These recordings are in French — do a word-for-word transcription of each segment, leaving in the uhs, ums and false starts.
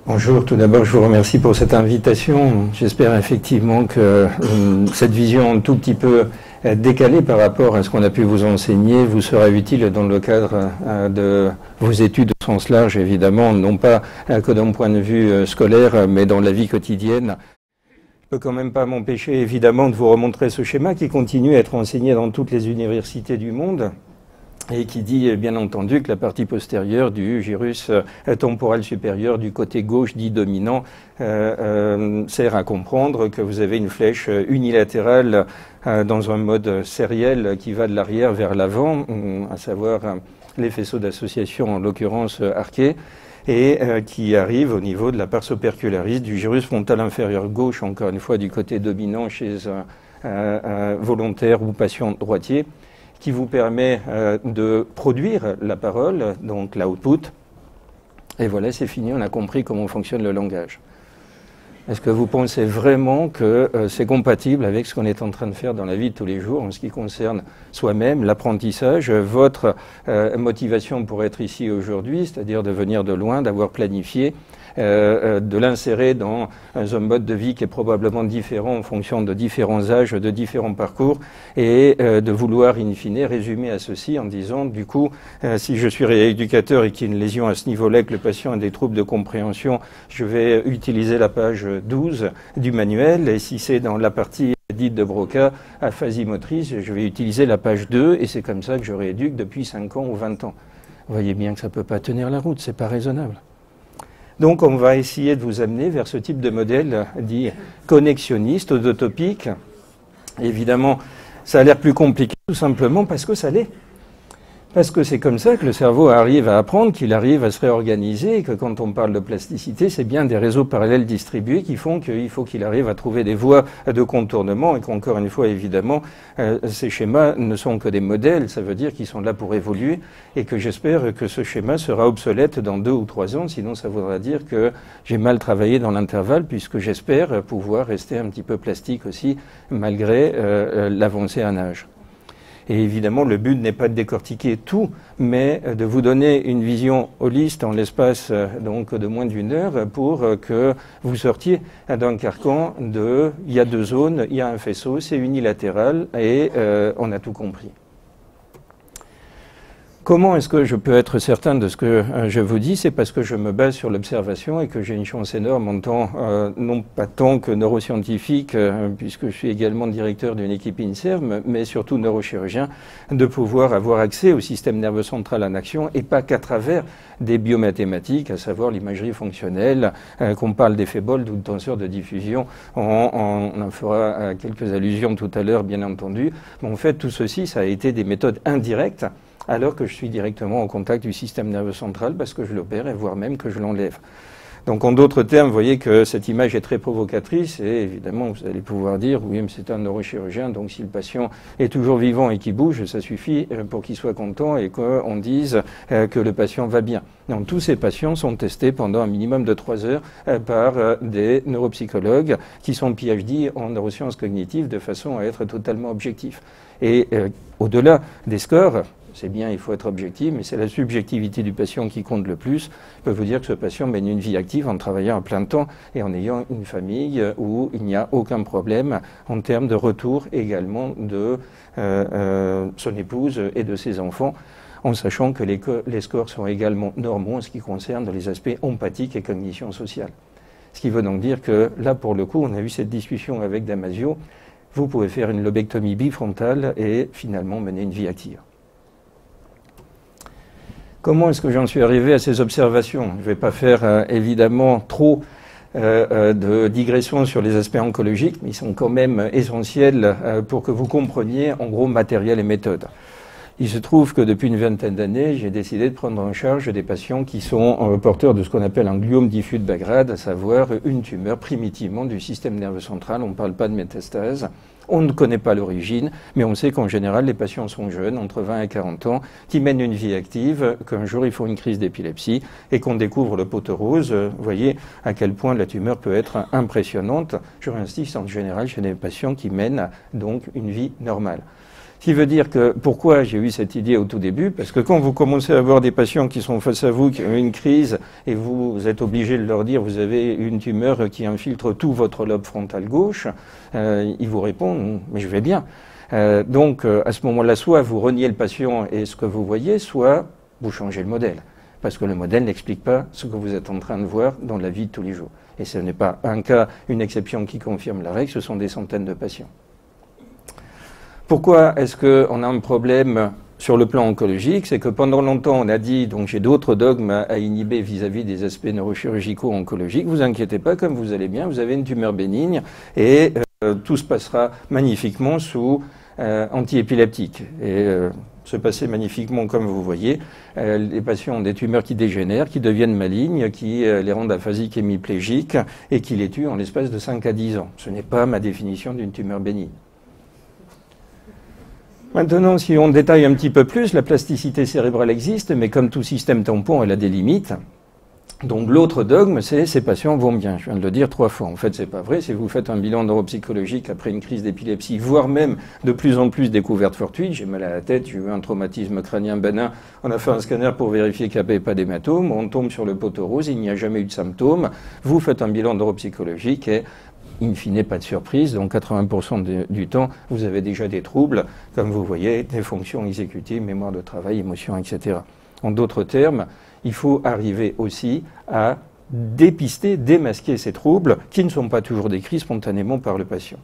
Bonjour, tout d'abord je vous remercie pour cette invitation. J'espère effectivement que euh, cette vision un tout petit peu euh, décalée par rapport à ce qu'on a pu vous enseigner vous sera utile dans le cadre euh, de vos études au sens large, évidemment, non pas euh, que d'un point de vue euh, scolaire, mais dans la vie quotidienne. Je ne peux quand même pas m'empêcher évidemment de vous remontrer ce schéma qui continue à être enseigné dans toutes les universités du monde, et qui dit bien entendu que la partie postérieure du gyrus euh, temporal supérieur du côté gauche dit dominant euh, euh, sert à comprendre que vous avez une flèche unilatérale euh, dans un mode sériel qui va de l'arrière vers l'avant, à savoir euh, les faisceaux d'association, en l'occurrence euh, arqués, et euh, qui arrive au niveau de la pars opercularis du gyrus frontal inférieur gauche, encore une fois du côté dominant chez un, un, un volontaire ou patient droitier, qui vous permet euh, de produire la parole, donc l'output. Et voilà, c'est fini, on a compris comment fonctionne le langage. Est-ce que vous pensez vraiment que euh, c'est compatible avec ce qu'on est en train de faire dans la vie de tous les jours en ce qui concerne soi-même, l'apprentissage, votre euh, motivation pour être ici aujourd'hui, c'est-à-dire de venir de loin, d'avoir planifié, Euh, de l'insérer dans un mode de vie qui est probablement différent en fonction de différents âges, de différents parcours, et euh, de vouloir in fine résumer à ceci en disant, du coup, euh, si je suis rééducateur et qu'il y a une lésion à ce niveau-là, que le patient a des troubles de compréhension, je vais utiliser la page douze du manuel, et si c'est dans la partie dite de Broca, aphasie motrice, je vais utiliser la page deux, et c'est comme ça que je rééduque depuis cinq ans ou vingt ans. Vous voyez bien que ça ne peut pas tenir la route, c'est pas raisonnable. Donc on va essayer de vous amener vers ce type de modèle dit connexionniste, odotopique. Évidemment, ça a l'air plus compliqué tout simplement parce que ça l'est. Parce que c'est comme ça que le cerveau arrive à apprendre, qu'il arrive à se réorganiser, et que quand on parle de plasticité, c'est bien des réseaux parallèles distribués qui font qu'il faut qu'il arrive à trouver des voies de contournement, et qu'encore une fois, évidemment, euh, ces schémas ne sont que des modèles, ça veut dire qu'ils sont là pour évoluer, et que j'espère que ce schéma sera obsolète dans deux ou trois ans, sinon ça voudra dire que j'ai mal travaillé dans l'intervalle, puisque j'espère pouvoir rester un petit peu plastique aussi, malgré euh, l'avancée en âge. Et évidemment, le but n'est pas de décortiquer tout, mais de vous donner une vision holiste en l'espace donc de moins d'une heure pour que vous sortiez d'un carcan de « il y a deux zones, il y a un faisceau, c'est unilatéral et euh, on a tout compris ». Comment est-ce que je peux être certain de ce que euh, je vous dis? C'est parce que je me base sur l'observation et que j'ai une chance énorme en tant, euh, non pas tant que neuroscientifique, euh, puisque je suis également directeur d'une équipe INSERM, mais surtout neurochirurgien, de pouvoir avoir accès au système nerveux central en action et pas qu'à travers des biomathématiques, à savoir l'imagerie fonctionnelle, euh, qu'on parle d'effet Bold ou de tenseur de diffusion. On, on, on en fera euh, quelques allusions tout à l'heure, bien entendu. Mais en fait, tout ceci, ça a été des méthodes indirectes, alors que je suis directement en contact du système nerveux central parce que je l'opère et voire même que je l'enlève. Donc en d'autres termes, vous voyez que cette image est très provocatrice et évidemment vous allez pouvoir dire oui mais c'est un neurochirurgien donc si le patient est toujours vivant et qu'il bouge, ça suffit pour qu'il soit content et qu'on dise que le patient va bien. Donc tous ces patients sont testés pendant un minimum de trois heures par des neuropsychologues qui sont P H D en neurosciences cognitives de façon à être totalement objectifs. Et euh, au-delà des scores, c'est bien, il faut être objectif, mais c'est la subjectivité du patient qui compte le plus. Je peux vous dire que ce patient mène une vie active en travaillant à plein temps et en ayant une famille où il n'y a aucun problème en termes de retour également de euh, euh, son épouse et de ses enfants, en sachant que les, les scores sont également normaux en ce qui concerne les aspects empathiques et cognition sociale. Ce qui veut donc dire que là, pour le coup, on a eu cette discussion avec Damasio, vous pouvez faire une lobectomie bifrontale et finalement mener une vie active. Comment est-ce que j'en suis arrivé à ces observations? Je ne vais pas faire euh, évidemment trop euh, euh, de digressions sur les aspects oncologiques, mais ils sont quand même essentiels euh, pour que vous compreniez en gros matériel et méthode. Il se trouve que depuis une vingtaine d'années, j'ai décidé de prendre en charge des patients qui sont euh, porteurs de ce qu'on appelle un gliome diffus de bas grade, à savoir une tumeur primitivement du système nerveux central. On ne parle pas de métastase. On ne connaît pas l'origine, mais on sait qu'en général, les patients sont jeunes, entre vingt et quarante ans, qui mènent une vie active, qu'un jour ils font une crise d'épilepsie et qu'on découvre le pot rose. Vous voyez à quel point la tumeur peut être impressionnante. Je réinsiste en général chez des patients qui mènent donc une vie normale. Ce qui veut dire que, pourquoi j'ai eu cette idée au tout début? Parce que quand vous commencez à avoir des patients qui sont face à vous, qui ont une crise, et vous, vous êtes obligé de leur dire, vous avez une tumeur qui infiltre tout votre lobe frontal gauche, euh, ils vous répondent, mais je vais bien. Euh, donc, euh, à ce moment-là, soit vous reniez le patient et ce que vous voyez, soit vous changez le modèle. Parce que le modèle n'explique pas ce que vous êtes en train de voir dans la vie de tous les jours. Et ce n'est pas un cas, une exception qui confirme la règle, ce sont des centaines de patients. Pourquoi est-ce qu'on a un problème sur le plan oncologique? C'est que pendant longtemps, on a dit, donc j'ai d'autres dogmes à inhiber vis-à-vis des aspects neurochirurgicaux oncologiques. Vous inquiétez pas, comme vous allez bien, vous avez une tumeur bénigne et euh, tout se passera magnifiquement sous euh, antiépileptique. Et euh, se passer magnifiquement, comme vous voyez, euh, les patients ont des tumeurs qui dégénèrent, qui deviennent malignes, qui euh, les rendent aphasiques, hémiplégiques et qui les tuent en l'espace de cinq à dix ans. Ce n'est pas ma définition d'une tumeur bénigne. Maintenant, si on détaille un petit peu plus, la plasticité cérébrale existe, mais comme tout système tampon, elle a des limites. Donc l'autre dogme, c'est ces patients vont bien. Je viens de le dire trois fois. En fait, c'est pas vrai. Si vous faites un bilan neuropsychologique après une crise d'épilepsie, voire même de plus en plus découvertes fortuites, j'ai mal à la tête, j'ai eu un traumatisme crânien bénin, on a fait un scanner pour vérifier qu'il n'y avait pas d'hématome, on tombe sur le poteau rose, il n'y a jamais eu de symptômes, vous faites un bilan neuropsychologique et in fine, pas de surprise, donc quatre-vingts pour cent de, du temps, vous avez déjà des troubles, comme vous voyez, des fonctions exécutives, mémoire de travail, émotion, et cetera. En d'autres termes, il faut arriver aussi à dépister, démasquer ces troubles qui ne sont pas toujours décrits spontanément par le patient.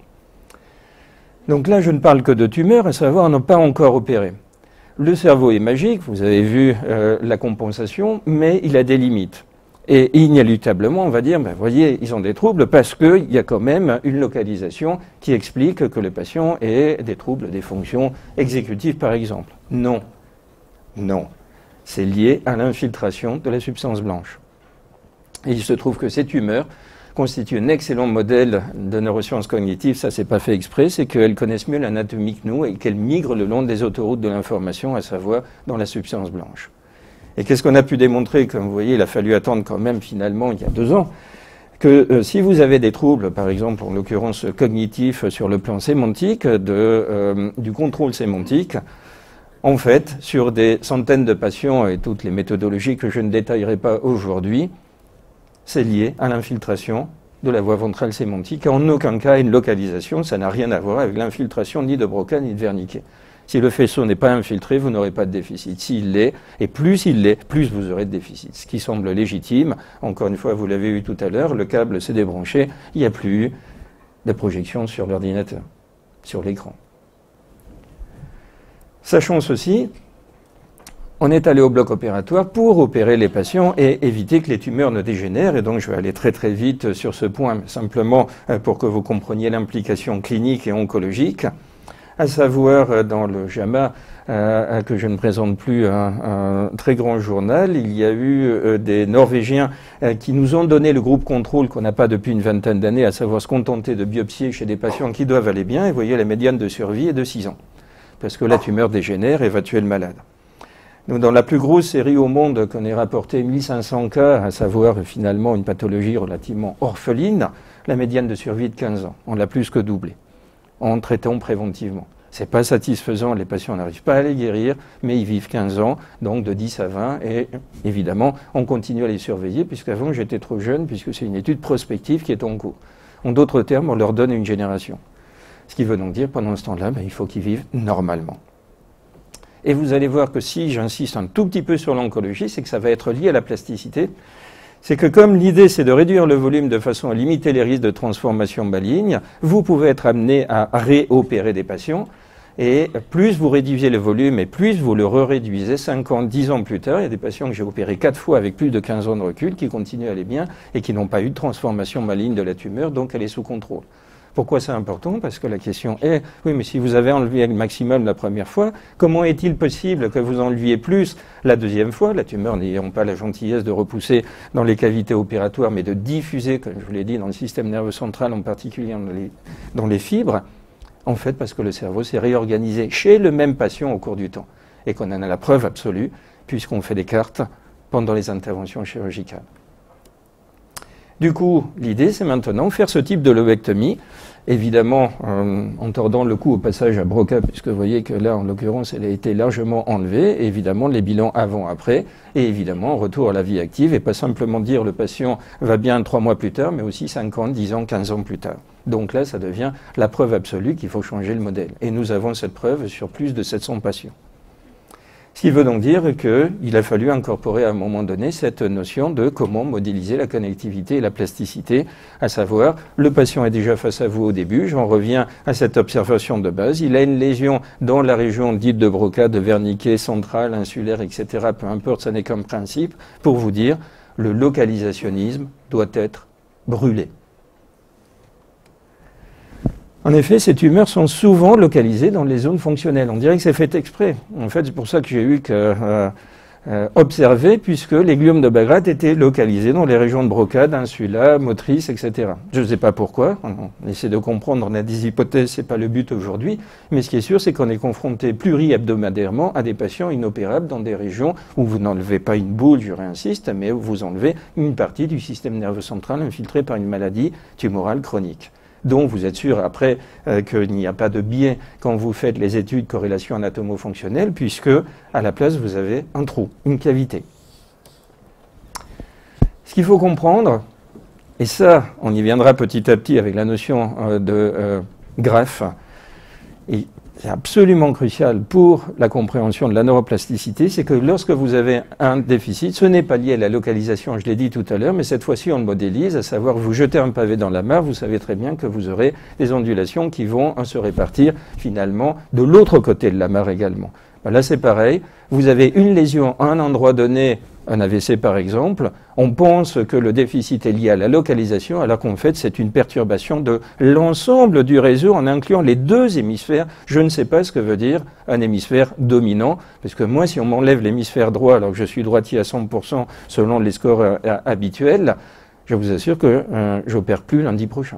Donc là, je ne parle que de tumeurs, à savoir ne pas encore opérer. Le cerveau est magique, vous avez vu euh, la compensation, mais il a des limites. Et inéluctablement, on va dire, ben, voyez, ils ont des troubles parce qu'il y a quand même une localisation qui explique que le patient ait des troubles des fonctions exécutives, par exemple. Non. Non. C'est lié à l'infiltration de la substance blanche. Et il se trouve que ces tumeurs constituent un excellent modèle de neurosciences cognitives, ça c'est pas fait exprès, c'est qu'elles connaissent mieux l'anatomie que nous et qu'elles migrent le long des autoroutes de l'information, à savoir dans la substance blanche. Et qu'est-ce qu'on a pu démontrer? Comme vous voyez, il a fallu attendre quand même finalement il y a deux ans, que euh, si vous avez des troubles, par exemple en l'occurrence cognitifs sur le plan sémantique, de, euh, du contrôle sémantique, en fait, sur des centaines de patients et toutes les méthodologies que je ne détaillerai pas aujourd'hui, c'est lié à l'infiltration de la voie ventrale sémantique. En aucun cas une localisation, ça n'a rien à voir avec l'infiltration ni de Broca ni de Wernicke. Si le faisceau n'est pas infiltré, vous n'aurez pas de déficit. S'il l'est, et plus il l'est, plus vous aurez de déficit. Ce qui semble légitime, encore une fois, vous l'avez vu tout à l'heure, le câble s'est débranché, il n'y a plus eu de projection sur l'ordinateur, sur l'écran. Sachons ceci, on est allé au bloc opératoire pour opérer les patients et éviter que les tumeurs ne dégénèrent. Et donc je vais aller très très vite sur ce point, simplement pour que vous compreniez l'implication clinique et oncologique. À savoir, dans le JAMA, euh, que je ne présente plus, un, un très grand journal, il y a eu euh, des Norvégiens euh, qui nous ont donné le groupe contrôle qu'on n'a pas depuis une vingtaine d'années, à savoir se contenter de biopsier chez des patients qui doivent aller bien. Et vous voyez, la médiane de survie est de six ans, parce que la tumeur dégénère et va tuer le malade. Donc, dans la plus grosse série au monde qu'on ait rapporté mille cinq cents cas, à savoir finalement une pathologie relativement orpheline, la médiane de survie est de quinze ans. On l'a plus que doublé, en traitant préventivement. Ce n'est pas satisfaisant, les patients n'arrivent pas à les guérir, mais ils vivent quinze ans, donc de dix à vingt, et évidemment, on continue à les surveiller, puisqu'avant j'étais trop jeune, puisque c'est une étude prospective qui est en cours. En d'autres termes, on leur donne une génération. Ce qui veut donc dire, pendant ce temps-là, ben, il faut qu'ils vivent normalement. Et vous allez voir que si j'insiste un tout petit peu sur l'oncologie, c'est que ça va être lié à la plasticité. C'est que comme l'idée c'est de réduire le volume de façon à limiter les risques de transformation maligne, vous pouvez être amené à réopérer des patients, et plus vous réduisez le volume et plus vous le réduisez cinq ans, dix ans plus tard, il y a des patients que j'ai opérés quatre fois avec plus de quinze ans de recul qui continuent à aller bien et qui n'ont pas eu de transformation maligne de la tumeur, donc elle est sous contrôle. Pourquoi c'est important? Parce que la question est, oui, mais si vous avez enlevé le maximum la première fois, comment est-il possible que vous enleviez plus la deuxième fois, la tumeur n'ayant pas la gentillesse de repousser dans les cavités opératoires, mais de diffuser, comme je vous l'ai dit, dans le système nerveux central, en particulier dans les, dans les fibres? En fait, parce que le cerveau s'est réorganisé chez le même patient au cours du temps, et qu'on en a la preuve absolue, puisqu'on fait des cartes pendant les interventions chirurgicales. Du coup, l'idée, c'est maintenant faire ce type de lobectomie, évidemment euh, en tordant le cou au passage à Broca, puisque vous voyez que là, en l'occurrence, elle a été largement enlevée, et évidemment les bilans avant-après, et évidemment retour à la vie active, et pas simplement dire le patient va bien trois mois plus tard, mais aussi cinq ans, dix ans, quinze ans plus tard. Donc là, ça devient la preuve absolue qu'il faut changer le modèle. Et nous avons cette preuve sur plus de sept cents patients. Ce qui veut donc dire qu'il a fallu incorporer à un moment donné cette notion de comment modéliser la connectivité et la plasticité, à savoir le patient est déjà face à vous au début, j'en reviens à cette observation de base, il a une lésion dans la région dite de Broca, de Wernicke, centrale, insulaire, et cetera, peu importe, ça n'est qu'un principe, pour vous dire le localisationnisme doit être brûlé. En effet, ces tumeurs sont souvent localisées dans les zones fonctionnelles. On dirait que c'est fait exprès. En fait, c'est pour ça que j'ai eu que euh, euh, observer, puisque les gliomes de Bagrate étaient localisés dans les régions de Broca, d'insula, motrice, et cetera. Je ne sais pas pourquoi. On essaie de comprendre, on a des hypothèses, c'est pas le but aujourd'hui. Mais ce qui est sûr, c'est qu'on est confronté pluri-hebdomadairement à des patients inopérables dans des régions où vous n'enlevez pas une boule, je réinsiste, mais où vous enlevez une partie du système nerveux central infiltré par une maladie tumorale chronique. Donc vous êtes sûr après euh, qu'il n'y a pas de biais quand vous faites les études corrélation anatomo-fonctionnelle, puisque à la place vous avez un trou, une cavité. Ce qu'il faut comprendre, et ça on y viendra petit à petit avec la notion euh, de euh, greffe, et c'est absolument crucial pour la compréhension de la neuroplasticité, c'est que lorsque vous avez un déficit, ce n'est pas lié à la localisation, je l'ai dit tout à l'heure, mais cette fois-ci on le modélise, à savoir vous jetez un pavé dans la mare, vous savez très bien que vous aurez des ondulations qui vont se répartir finalement de l'autre côté de la mare également. Ben là c'est pareil, vous avez une lésion à un endroit donné, un A V C par exemple, on pense que le déficit est lié à la localisation, alors qu'en fait c'est une perturbation de l'ensemble du réseau en incluant les deux hémisphères. Je ne sais pas ce que veut dire un hémisphère dominant, parce que moi si on m'enlève l'hémisphère droit alors que je suis droitier à cent pour cent selon les scores euh, habituels, je vous assure que euh, je n'opère plus lundi prochain.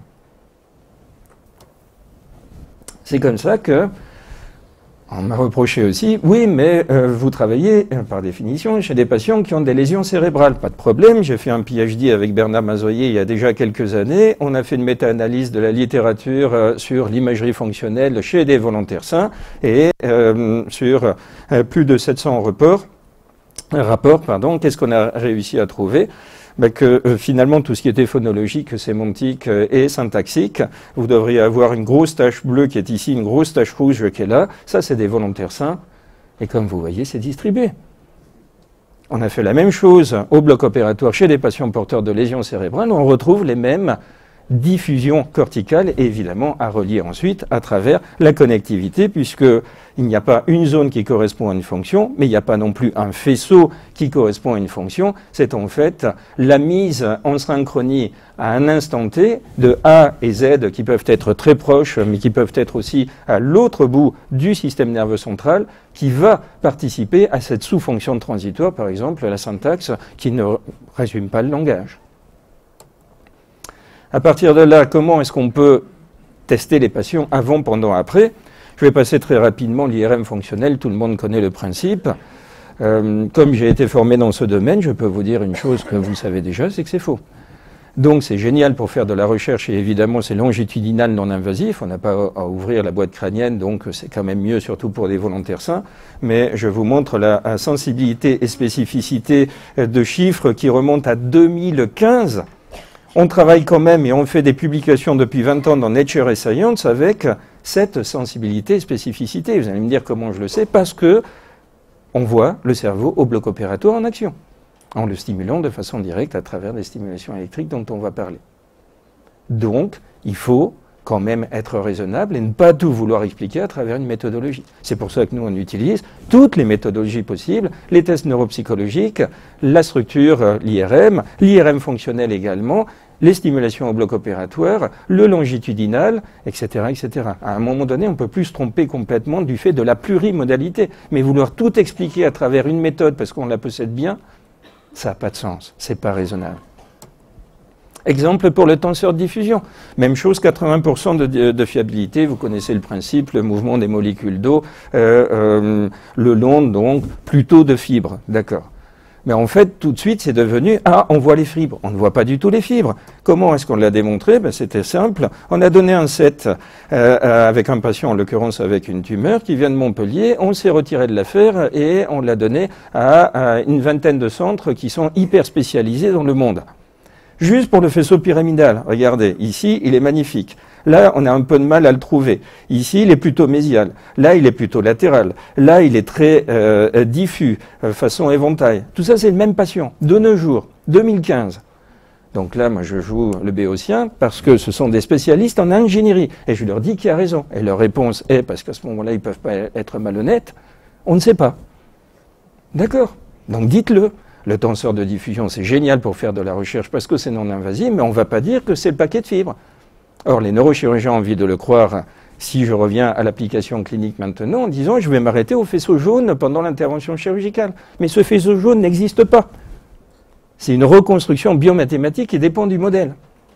C'est comme ça que on m'a reproché aussi, oui, mais euh, vous travaillez, euh, par définition, chez des patients qui ont des lésions cérébrales. Pas de problème, j'ai fait un P H D avec Bernard Mazoyer il y a déjà quelques années. On a fait une méta-analyse de la littérature euh, sur l'imagerie fonctionnelle chez des volontaires sains et euh, sur euh, plus de sept cents rapports. rapports pardon, qu'est-ce qu'on a réussi à trouver ? Ben que euh, finalement tout ce qui était phonologique, sémantique euh, et syntaxique, vous devriez avoir une grosse tache bleue qui est ici, une grosse tache rouge qui est là. Ça, c'est des volontaires sains. Et comme vous voyez, c'est distribué. On a fait la même chose au bloc opératoire chez des patients porteurs de lésions cérébrales. On retrouve les mêmes diffusions corticales et évidemment à relier ensuite à travers la connectivité, puisqu'il n'y a pas une zone qui correspond à une fonction, mais il n'y a pas non plus un faisceau qui correspond à une fonction. C'est en fait la mise en synchronie à un instant T de A et Z qui peuvent être très proches, mais qui peuvent être aussi à l'autre bout du système nerveux central, qui va participer à cette sous-fonction transitoire, par exemple la syntaxe, qui ne résume pas le langage. À partir de là, comment est-ce qu'on peut tester les patients avant, pendant, après? Je vais passer très rapidement l'I R M fonctionnel, tout le monde connaît le principe. Euh, comme j'ai été formé dans ce domaine, je peux vous dire une chose que vous savez déjà, c'est que c'est faux. Donc c'est génial pour faire de la recherche et évidemment c'est longitudinal non invasif, on n'a pas à ouvrir la boîte crânienne, donc c'est quand même mieux, surtout pour des volontaires sains. Mais je vous montre la, la sensibilité et spécificité de chiffres qui remontent à deux mille quinze. On travaille quand même et on fait des publications depuis vingt ans dans Nature et Science avec cette sensibilité et spécificité. Vous allez me dire comment je le sais, parce que on voit le cerveau au bloc opératoire en action, en le stimulant de façon directe à travers des stimulations électriques dont on va parler. Donc, il faut quand même être raisonnable et ne pas tout vouloir expliquer à travers une méthodologie. C'est pour ça que nous, on utilise toutes les méthodologies possibles, les tests neuropsychologiques, la structure, l'I R M, l'I R M fonctionnel également, les stimulations au bloc opératoire, le longitudinal, et cetera, et cetera. À un moment donné, on ne peut plus se tromper complètement du fait de la plurimodalité. Mais vouloir tout expliquer à travers une méthode parce qu'on la possède bien, ça n'a pas de sens, c'est pas raisonnable. Exemple pour le tenseur de diffusion. Même chose, quatre-vingts pour cent de, de fiabilité, vous connaissez le principe, le mouvement des molécules d'eau, euh, euh, le long donc plutôt de fibres, d'accord. Mais en fait, tout de suite, c'est devenu « Ah, on voit les fibres ». On ne voit pas du tout les fibres. Comment est-ce qu'on l'a démontré? Ben, c'était simple. On a donné un set euh, avec un patient, en l'occurrence avec une tumeur, qui vient de Montpellier. On s'est retiré de l'affaire et on l'a donné à, à une vingtaine de centres qui sont hyper spécialisés dans le monde. Juste pour le faisceau pyramidal. Regardez, ici, il est magnifique. Là, on a un peu de mal à le trouver. Ici, il est plutôt mésial. Là, il est plutôt latéral. Là, il est très euh, diffus, euh, façon éventail. Tout ça, c'est le même patient. De nos jours, deux mille quinze. Donc là, moi, je joue le béotien parce que ce sont des spécialistes en ingénierie. Et je leur dis qui a raison. Et leur réponse est, parce qu'à ce moment-là, ils ne peuvent pas être malhonnêtes, on ne sait pas. D'accord. Donc dites-le. Le tenseur de diffusion, c'est génial pour faire de la recherche parce que c'est non invasif, mais on ne va pas dire que c'est le paquet de fibres. Or, les neurochirurgiens ont envie de le croire, si je reviens à l'application clinique maintenant, en disant je vais m'arrêter au faisceau jaune pendant l'intervention chirurgicale. Mais ce faisceau jaune n'existe pas. C'est une reconstruction biomathématique qui dépend du modèle.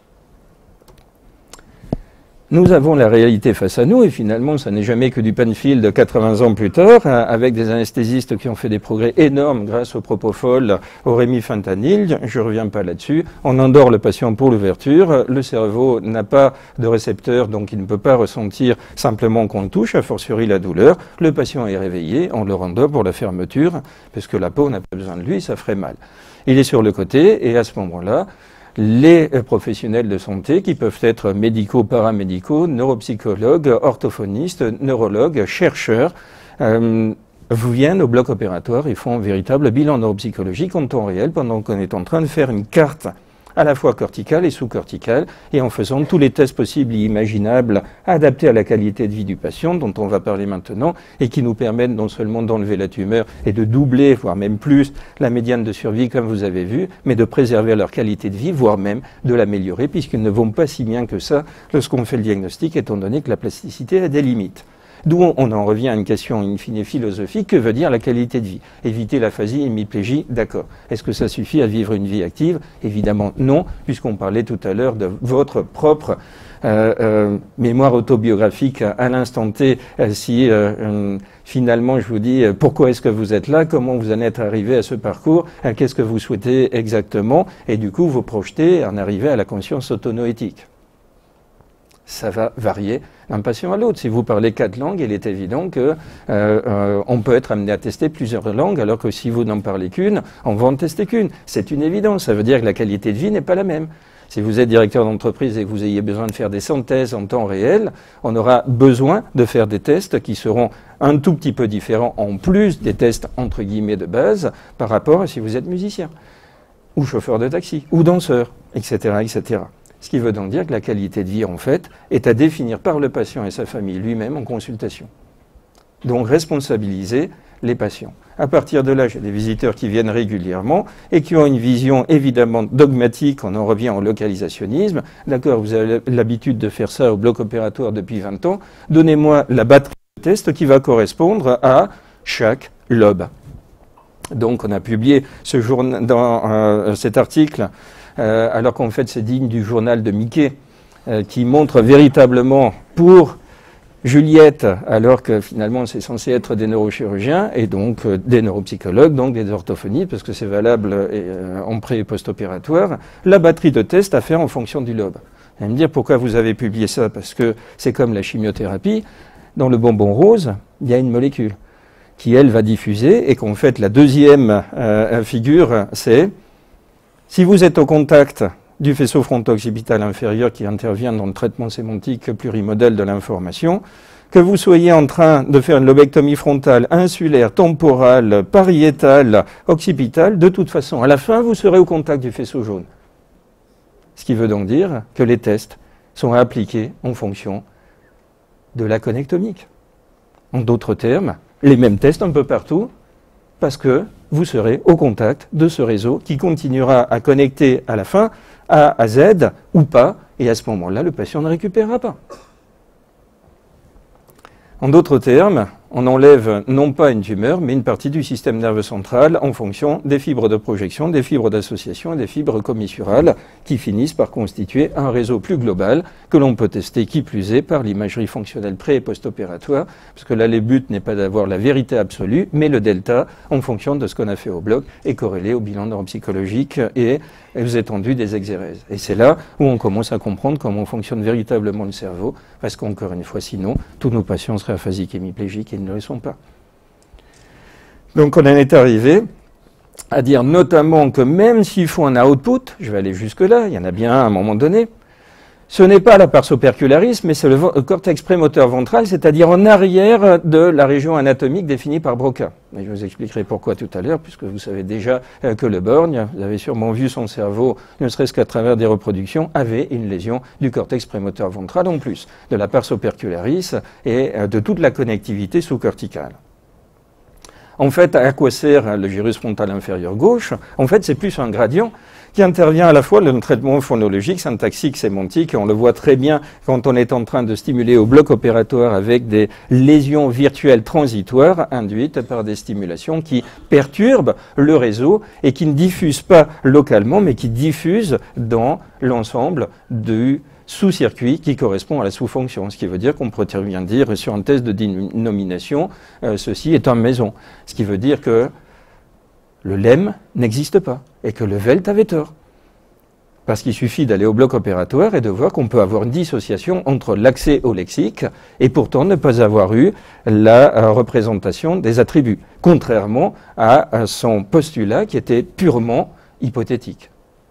Nous avons la réalité face à nous, et finalement, ça n'est jamais que du Penfield quatre-vingts ans plus tard, avec des anesthésistes qui ont fait des progrès énormes grâce au propofol, au rémifentanil. Je ne reviens pas là-dessus. On endort le patient pour l'ouverture. Le cerveau n'a pas de récepteur, donc il ne peut pas ressentir simplement qu'on le touche, a fortiori la douleur. Le patient est réveillé, on le rendort pour la fermeture, parce que la peau n'a pas besoin de lui, ça ferait mal. Il est sur le côté, et à ce moment-là, les professionnels de santé, qui peuvent être médicaux, paramédicaux, neuropsychologues, orthophonistes, neurologues, chercheurs, euh, vous viennent au bloc opératoire et font un véritable bilan neuropsychologique en temps réel pendant qu'on est en train de faire une carte à la fois corticale et sous-corticale, et en faisant tous les tests possibles et imaginables adaptés à la qualité de vie du patient, dont on va parler maintenant, et qui nous permettent non seulement d'enlever la tumeur et de doubler, voire même plus, la médiane de survie, comme vous avez vu, mais de préserver leur qualité de vie, voire même de l'améliorer, puisqu'ils ne vont pas si bien que ça lorsqu'on fait le diagnostic, étant donné que la plasticité a des limites. D'où on en revient à une question in fine philosophique, que veut dire la qualité de vie? Éviter l'aphasie, hémiplégie, d'accord. Est-ce que ça suffit à vivre une vie active? Évidemment non, puisqu'on parlait tout à l'heure de votre propre euh, euh, mémoire autobiographique à, à l'instant T. Euh, si euh, euh, finalement je vous dis euh, pourquoi est-ce que vous êtes là, comment vous en êtes arrivé à ce parcours, euh, qu'est-ce que vous souhaitez exactement, et du coup vous projetez en arriver à la conscience autonoétique. Ça va varier d'un patient à l'autre. Si vous parlez quatre langues, il est évident que euh, euh, on peut être amené à tester plusieurs langues, alors que si vous n'en parlez qu'une, on va en tester qu'une. C'est une évidence. Ça veut dire que la qualité de vie n'est pas la même. Si vous êtes directeur d'entreprise et que vous ayez besoin de faire des synthèses en temps réel, on aura besoin de faire des tests qui seront un tout petit peu différents, en plus des tests entre guillemets de base, par rapport à si vous êtes musicien, ou chauffeur de taxi, ou danseur, et cetera, et cetera. Ce qui veut donc dire que la qualité de vie, en fait, est à définir par le patient et sa famille lui-même en consultation. Donc responsabiliser les patients. À partir de là, j'ai des visiteurs qui viennent régulièrement et qui ont une vision évidemment dogmatique, on en revient au localisationnisme. D'accord, vous avez l'habitude de faire ça au bloc opératoire depuis vingt ans, donnez-moi la batterie de tests qui va correspondre à chaque lobe. Donc on a publié ce journal, dans euh, cet article, Euh, alors qu'en fait c'est digne du journal de Mickey, euh, qui montre véritablement pour Juliette, alors que finalement c'est censé être des neurochirurgiens et donc euh, des neuropsychologues, donc des orthophonistes, parce que c'est valable euh, en pré- et post-opératoire, la batterie de tests à faire en fonction du lobe. Vous allez me dire pourquoi vous avez publié ça, parce que c'est comme la chimiothérapie, dans le bonbon rose, il y a une molécule qui elle va diffuser, et qu'en fait la deuxième euh, figure c'est: si vous êtes au contact du faisceau fronto-occipital inférieur qui intervient dans le traitement sémantique plurimodal de l'information, que vous soyez en train de faire une lobectomie frontale, insulaire, temporale, pariétale, occipitale, de toute façon, à la fin, vous serez au contact du faisceau jaune. Ce qui veut donc dire que les tests sont appliqués en fonction de la connectomique. En d'autres termes, les mêmes tests un peu partout, parce que vous serez au contact de ce réseau qui continuera à connecter à la fin A à Z ou pas, et à ce moment-là, le patient ne récupérera pas. En d'autres termes, on enlève non pas une tumeur, mais une partie du système nerveux central en fonction des fibres de projection, des fibres d'association et des fibres commissurales qui finissent par constituer un réseau plus global que l'on peut tester, qui plus est, par l'imagerie fonctionnelle pré- et post-opératoire, parce que là, le but n'est pas d'avoir la vérité absolue, mais le delta, en fonction de ce qu'on a fait au bloc, est corrélé au bilan neuropsychologique et aux étendues des exérèses. Et c'est là où on commence à comprendre comment fonctionne véritablement le cerveau, parce qu'encore une fois, sinon, tous nos patients seraient aphasiques hémiplégiques et ils ne le sont pas. Donc on en est arrivé à dire notamment que même s'il faut un output, je vais aller jusque-là, il y en a bien un à un moment donné, ce n'est pas la pars opercularis, mais c'est le cortex prémoteur ventral, c'est-à-dire en arrière de la région anatomique définie par Broca. Et je vous expliquerai pourquoi tout à l'heure, puisque vous savez déjà que le borgne, vous avez sûrement vu son cerveau, ne serait-ce qu'à travers des reproductions, avait une lésion du cortex prémoteur ventral en plus, de la pars opercularis et de toute la connectivité sous-corticale. En fait, à quoi sert le gyrus frontal inférieur gauche? En fait, c'est plus un gradient qui intervient à la fois dans le traitement phonologique, syntaxique, sémantique, et on le voit très bien quand on est en train de stimuler au bloc opératoire avec des lésions virtuelles transitoires induites par des stimulations qui perturbent le réseau et qui ne diffusent pas localement, mais qui diffusent dans l'ensemble du sous-circuit qui correspond à la sous-fonction, ce qui veut dire qu'on pourrait bien dire sur un test de dénomination, euh, ceci est un maison, ce qui veut dire que le L E M n'existe pas et que le Welt avait tort. Parce qu'il suffit d'aller au bloc opératoire et de voir qu'on peut avoir une dissociation entre l'accès au lexique et pourtant ne pas avoir eu la euh, représentation des attributs, contrairement à, à son postulat qui était purement hypothétique.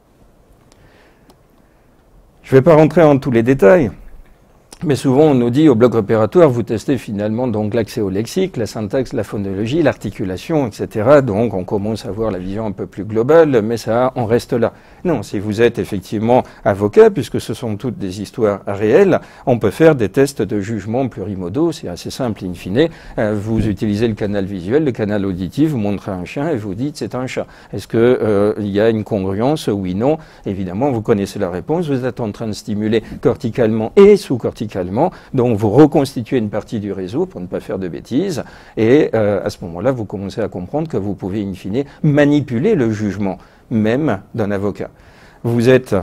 Je ne vais pas rentrer en tous les détails, mais souvent on nous dit au bloc opératoire, vous testez finalement donc l'accès au lexique, la syntaxe, la phonologie, l'articulation, et cetera. Donc on commence à avoir la vision un peu plus globale, mais ça, on reste là. Non, si vous êtes effectivement avocat, puisque ce sont toutes des histoires réelles, on peut faire des tests de jugement plurimodaux, c'est assez simple in fine. Euh, vous utilisez le canal visuel, le canal auditif, vous montrez un chien et vous dites c'est un chat. Est-ce qu'il euh, y a une congruence? Oui, non. Évidemment, vous connaissez la réponse, vous êtes en train de stimuler corticalement et sous-corticalement, donc vous reconstituez une partie du réseau pour ne pas faire de bêtises, et euh, à ce moment-là, vous commencez à comprendre que vous pouvez in fine manipuler le jugement même d'un avocat. Vous êtes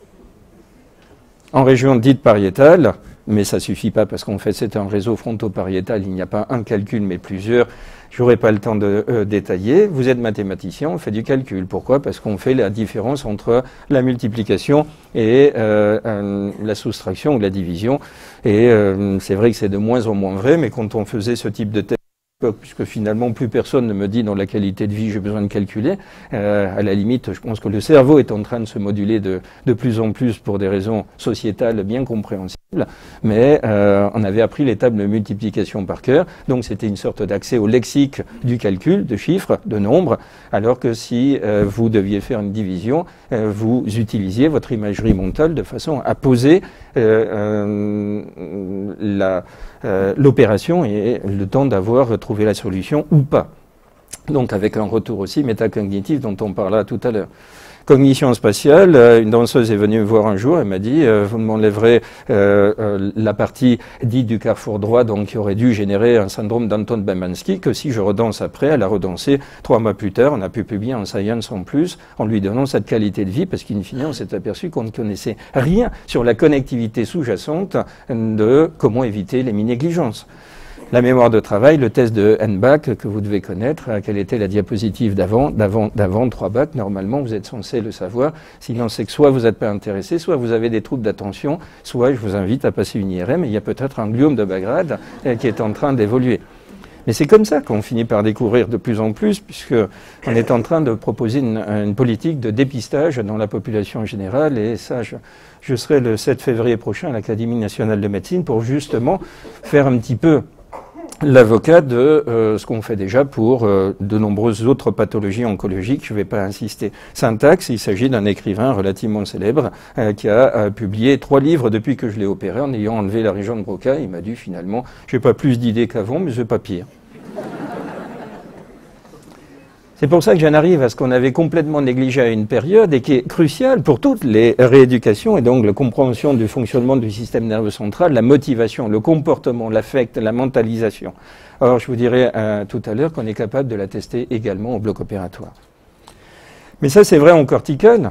en région dite pariétale, mais ça ne suffit pas parce qu'en fait c'est un réseau fronto-pariétal, il n'y a pas un calcul mais plusieurs, je n'aurai pas le temps de euh, détailler. Vous êtes mathématicien, on fait du calcul. Pourquoi? Parce qu'on fait la différence entre la multiplication et euh, euh, la soustraction ou la division, et euh, c'est vrai que c'est de moins en moins vrai, mais quand on faisait ce type de test, puisque finalement plus personne ne me dit dans la qualité de vie j'ai besoin de calculer, euh, à la limite je pense que le cerveau est en train de se moduler de, de plus en plus pour des raisons sociétales bien compréhensibles, mais euh, on avait appris les tables de multiplication par cœur, donc c'était une sorte d'accès au lexique du calcul, de chiffres, de nombres, alors que si euh, vous deviez faire une division, euh, vous utilisiez votre imagerie mentale de façon à poser euh, euh, la Euh, l'opération et le temps d'avoir trouvé la solution ou pas. Donc avec un retour aussi métacognitif dont on parla tout à l'heure. Cognition spatiale, euh, une danseuse est venue me voir un jour, elle m'a dit euh, vous m'enlèverez euh, euh, la partie dite du carrefour droit, donc qui aurait dû générer un syndrome d'Anton Bemansky, que si je redanse après, elle a redansé trois mois plus tard, on a pu publier en Science en plus, en lui donnant cette qualité de vie, parce qu'in fine on s'est aperçu qu'on ne connaissait rien sur la connectivité sous-jacente de comment éviter les mini-négligences. La mémoire de travail, le test de N B A C que vous devez connaître, quelle était la diapositive d'avant, d'avant, d'avant trois bacs, normalement vous êtes censé le savoir, sinon c'est que soit vous n'êtes pas intéressé, soit vous avez des troubles d'attention, soit je vous invite à passer une I R M et il y a peut-être un gliome de Bagrad euh, qui est en train d'évoluer. Mais c'est comme ça qu'on finit par découvrir de plus en plus, puisqu'on est en train de proposer une, une politique de dépistage dans la population générale, et ça, je, je serai le sept février prochain à l'Académie nationale de médecine pour justement faire un petit peu l'avocat de euh, ce qu'on fait déjà pour euh, de nombreuses autres pathologies oncologiques. Je ne vais pas insister. Syntaxe, il s'agit d'un écrivain relativement célèbre euh, qui a euh, publié trois livres depuis que je l'ai opéré en ayant enlevé la région de Broca. Il m'a dit finalement, j'ai pas plus d'idées qu'avant, mais c'est pas pire. C'est pour ça que j'en arrive à ce qu'on avait complètement négligé à une période et qui est crucial pour toutes les rééducations et donc la compréhension du fonctionnement du système nerveux central, la motivation, le comportement, l'affect, la mentalisation. Or, je vous dirai euh, tout à l'heure qu'on est capable de la tester également au bloc opératoire. Mais ça, c'est vrai en cortical.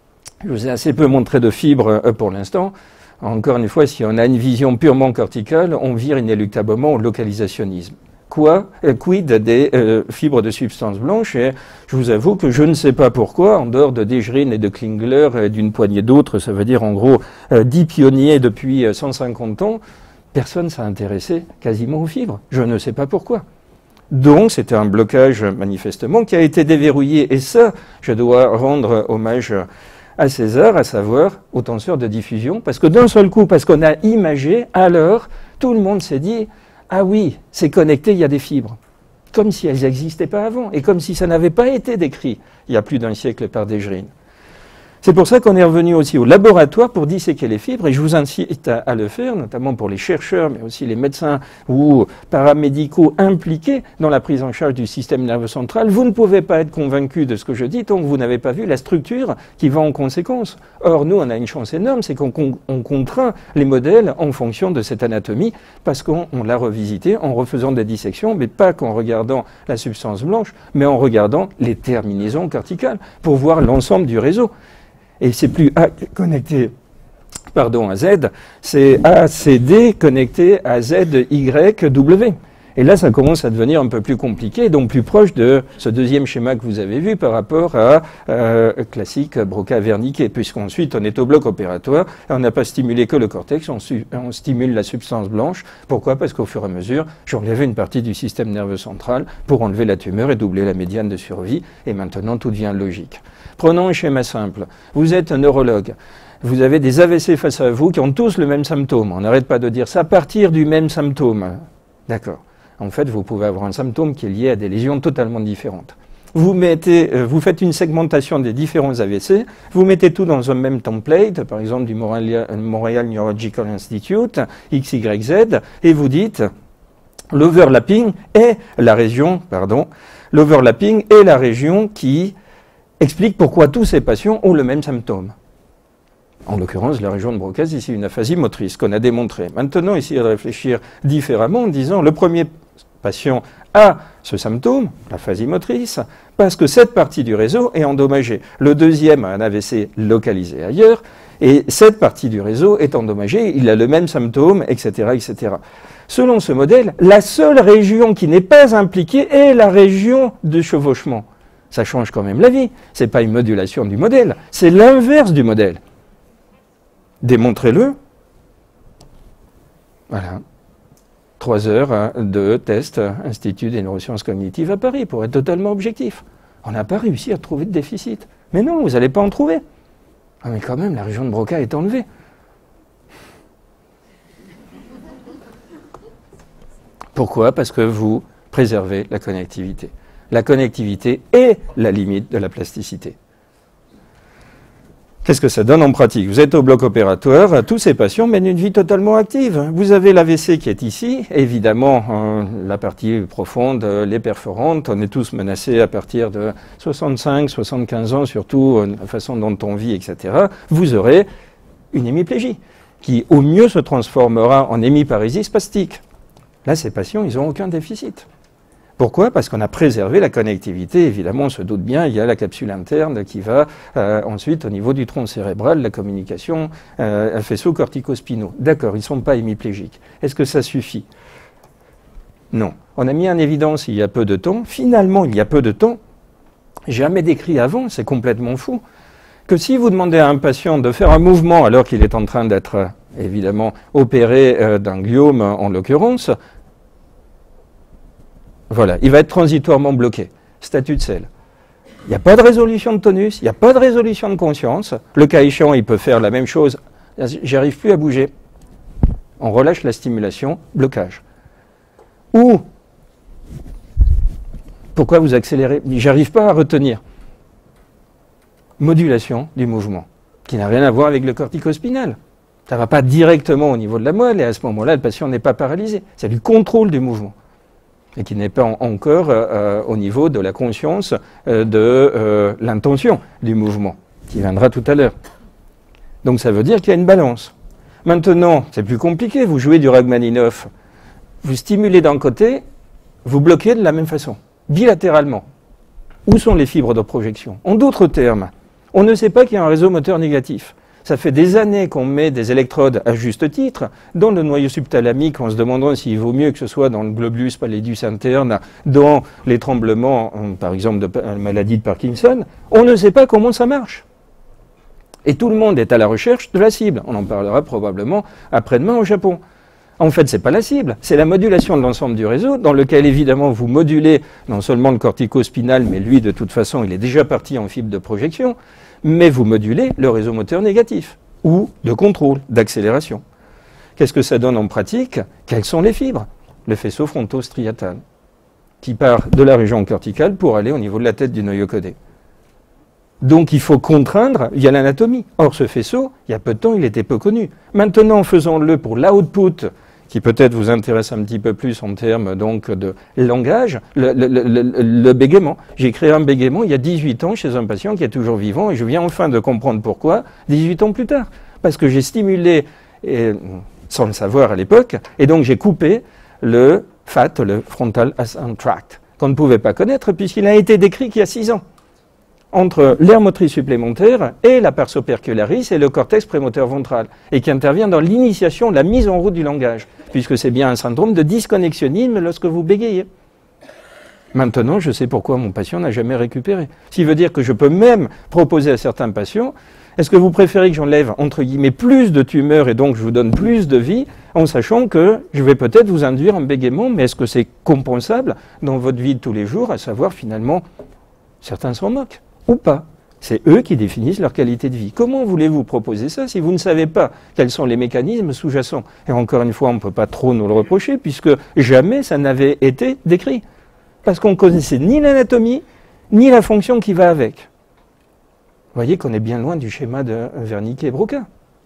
Je vous ai assez peu montré de fibres euh, pour l'instant. Encore une fois, si on a une vision purement corticale, on vire inéluctablement au localisationnisme. Quoi, euh, quid des euh, fibres de substance blanche? Et je vous avoue que je ne sais pas pourquoi, en dehors de Dejerine et de Klingler et d'une poignée d'autres, ça veut dire en gros euh, dix pionniers depuis euh, cent cinquante ans, personne ne s'est intéressé quasiment aux fibres. Je ne sais pas pourquoi. Donc c'était un blocage manifestement qui a été déverrouillé. Et ça, je dois rendre hommage à César, à savoir aux tenseurs de diffusion, parce que d'un seul coup, parce qu'on a imagé, alors tout le monde s'est dit « Ah oui, c'est connecté, il y a des fibres ». Comme si elles n'existaient pas avant, et comme si ça n'avait pas été décrit il y a plus d'un siècle par Dejerine. C'est pour ça qu'on est revenu aussi au laboratoire pour disséquer les fibres, et je vous incite à, à le faire, notamment pour les chercheurs, mais aussi les médecins ou paramédicaux impliqués dans la prise en charge du système nerveux central. Vous ne pouvez pas être convaincu de ce que je dis tant que vous n'avez pas vu la structure qui va en conséquence. Or, nous, on a une chance énorme, c'est qu'on on contraint les modèles en fonction de cette anatomie, parce qu'on l'a revisité en refaisant des dissections, mais pas qu'en regardant la substance blanche, mais en regardant les terminaisons corticales, pour voir l'ensemble du réseau. Et c'est plus A connecté pardon, à Z, c'est A C D connecté à Z Y W. Et là, ça commence à devenir un peu plus compliqué, donc plus proche de ce deuxième schéma que vous avez vu par rapport à euh, classique Broca-Wernicke, puisqu'ensuite on est au bloc opératoire, et on n'a pas stimulé que le cortex, on, on stimule la substance blanche. Pourquoi? Parce qu'au fur et à mesure, j'enlevais une partie du système nerveux central pour enlever la tumeur et doubler la médiane de survie, et maintenant tout devient logique. Prenons un schéma simple. Vous êtes un neurologue. Vous avez des A V C face à vous qui ont tous le même symptôme. On n'arrête pas de dire ça à partir du même symptôme. D'accord. En fait, vous pouvez avoir un symptôme qui est lié à des lésions totalement différentes. Vous, mettez, euh, vous faites une segmentation des différents A V C, vous mettez tout dans un même template, par exemple du Montreal, Montreal Neurological Institute, X Y Z, et vous dites l'overlapping est la région, pardon, l'overlapping est la région qui explique pourquoi tous ces patients ont le même symptôme. En l'occurrence, la région de Broca, ici une aphasie motrice qu'on a démontrée. Maintenant, essayez de réfléchir différemment en disant le premier patient a ce symptôme, l'aphasie motrice, parce que cette partie du réseau est endommagée. Le deuxième a un A V C localisé ailleurs, et cette partie du réseau est endommagée, il a le même symptôme, et cetera, et cetera. Selon ce modèle, la seule région qui n'est pas impliquée est la région de chevauchement. Ça change quand même la vie. Ce n'est pas une modulation du modèle, c'est l'inverse du modèle. Démontrez-le. Voilà. Trois heures de test Institut des neurosciences cognitives à Paris, pour être totalement objectif. On n'a pas réussi à trouver de déficit. Mais non, vous n'allez pas en trouver. Ah, mais quand même, la région de Broca est enlevée. Pourquoi? Parce que vous préservez la connectivité. La connectivité est la limite de la plasticité. Qu'est-ce que ça donne en pratique? Vous êtes au bloc opératoire, tous ces patients mènent une vie totalement active. Vous avez l'A V C qui est ici, évidemment euh, la partie profonde, euh, les perforantes, on est tous menacés à partir de soixante-cinq, soixante-quinze ans, surtout euh, la façon dont on vit, et cetera. Vous aurez une hémiplégie qui au mieux se transformera en hémiparésie spastique. Là, ces patients, ils n'ont aucun déficit. Pourquoi? Parce qu'on a préservé la connectivité. Évidemment, on se doute bien, il y a la capsule interne qui va euh, ensuite, au niveau du tronc cérébral, la communication, euh, un faisceau cortico-spinaux. D'accord, ils ne sont pas hémiplégiques. Est-ce que ça suffit? Non. On a mis en évidence il y a peu de temps, finalement, il y a peu de temps, jamais décrit avant, c'est complètement fou, que si vous demandez à un patient de faire un mouvement alors qu'il est en train d'être, évidemment, opéré euh, d'un gliome en l'occurrence, voilà, il va être transitoirement bloqué. Statut de sel. Il n'y a pas de résolution de tonus, il n'y a pas de résolution de conscience. Le cas échéant, il peut faire la même chose. J'arrive plus à bouger. On relâche la stimulation, blocage. Ou, pourquoi vous accélérez? J'arrive pas à retenir. Modulation du mouvement, qui n'a rien à voir avec le corticospinal. Ça ne va pas directement au niveau de la moelle, et à ce moment-là, le patient n'est pas paralysé. C'est du contrôle du mouvement. et qui n'est pas en, encore euh, au niveau de la conscience euh, de euh, l'intention du mouvement, qui viendra tout à l'heure. Donc ça veut dire qu'il y a une balance. Maintenant, c'est plus compliqué, vous jouez du Rachmaninoff, vous stimulez d'un côté, vous bloquez de la même façon, bilatéralement. Où sont les fibres de projection? En d'autres termes, on ne sait pas qu'il y a un réseau moteur négatif. Ça fait des années qu'on met des électrodes à juste titre dans le noyau subthalamique en se demandant s'il vaut mieux que ce soit dans le globulus pallidus interne, dans les tremblements, par exemple, de la maladie de Parkinson. On ne sait pas comment ça marche. Et tout le monde est à la recherche de la cible. On en parlera probablement après-demain au Japon. En fait, ce n'est pas la cible, c'est la modulation de l'ensemble du réseau, dans lequel, évidemment, vous modulez non seulement le cortico-spinal, mais lui, de toute façon, il est déjà parti en fibre de projection, mais vous modulez le réseau moteur négatif, ou de contrôle, d'accélération. Qu'est-ce que ça donne en pratique? Quelles sont les fibres? Le faisceau fronto-striatal, qui part de la région corticale pour aller au niveau de la tête du noyau codé. Donc il faut contraindre via l'anatomie. Or ce faisceau, il y a peu de temps, il était peu connu. Maintenant, faisons-le pour l'output, qui peut-être vous intéresse un petit peu plus en termes donc de langage, le, le, le, le bégaiement. J'ai créé un bégaiement il y a dix-huit ans chez un patient qui est toujours vivant, et je viens enfin de comprendre pourquoi, dix-huit ans plus tard. Parce que j'ai stimulé, et, sans le savoir à l'époque, et donc j'ai coupé le F A T, le Frontal Ascent Tract, qu'on ne pouvait pas connaître puisqu'il a été décrit qu'il y a six ans, entre l'aire motrice supplémentaire et la pars opercularis et le cortex prémoteur ventral, et qui intervient dans l'initiation de la mise en route du langage, puisque c'est bien un syndrome de disconnexionnisme lorsque vous bégayez. Maintenant, je sais pourquoi mon patient n'a jamais récupéré. Ce qui veut dire que je peux même proposer à certains patients, est-ce que vous préférez que j'enlève, entre guillemets, plus de tumeurs et donc je vous donne plus de vie, en sachant que je vais peut-être vous induire un bégaiement, mais est-ce que c'est compensable dans votre vie de tous les jours, à savoir finalement, certains s'en moquent ou pas. C'est eux qui définissent leur qualité de vie. Comment voulez-vous proposer ça si vous ne savez pas quels sont les mécanismes sous-jacents? Et encore une fois, on ne peut pas trop nous le reprocher, puisque jamais ça n'avait été décrit. Parce qu'on ne connaissait ni l'anatomie, ni la fonction qui va avec. Vous voyez qu'on est bien loin du schéma de Wernicke et Broca.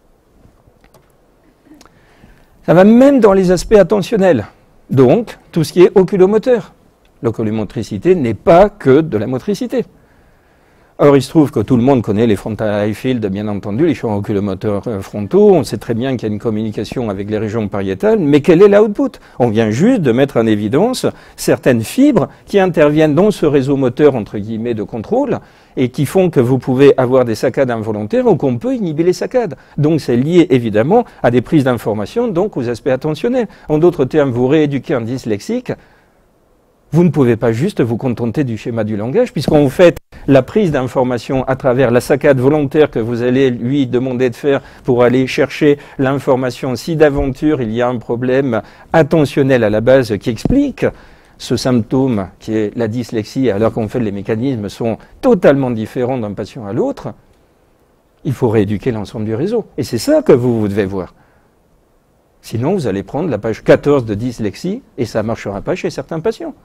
Ça va même dans les aspects attentionnels. Donc, tout ce qui est oculomoteur. L'oculomotricité n'est pas que de la motricité. Or, il se trouve que tout le monde connaît les frontal eye field, bien entendu, les champs oculomoteurs frontaux. On sait très bien qu'il y a une communication avec les régions pariétales, mais quel est l'output? On vient juste de mettre en évidence certaines fibres qui interviennent dans ce réseau moteur, entre guillemets, de contrôle, et qui font que vous pouvez avoir des saccades involontaires ou qu'on peut inhiber les saccades. Donc c'est lié évidemment à des prises d'informations, donc aux aspects attentionnels. En d'autres termes, vous rééduquez un dyslexique, vous ne pouvez pas juste vous contenter du schéma du langage, puisqu'en fait, la prise d'information à travers la saccade volontaire que vous allez lui demander de faire pour aller chercher l'information, si d'aventure il y a un problème attentionnel à la base qui explique ce symptôme qui est la dyslexie, alors qu'en fait les mécanismes sont totalement différents d'un patient à l'autre, il faut rééduquer l'ensemble du réseau. Et c'est ça que vous, vous devez voir. Sinon, vous allez prendre la page quatorze de dyslexie et ça ne marchera pas chez certains patients.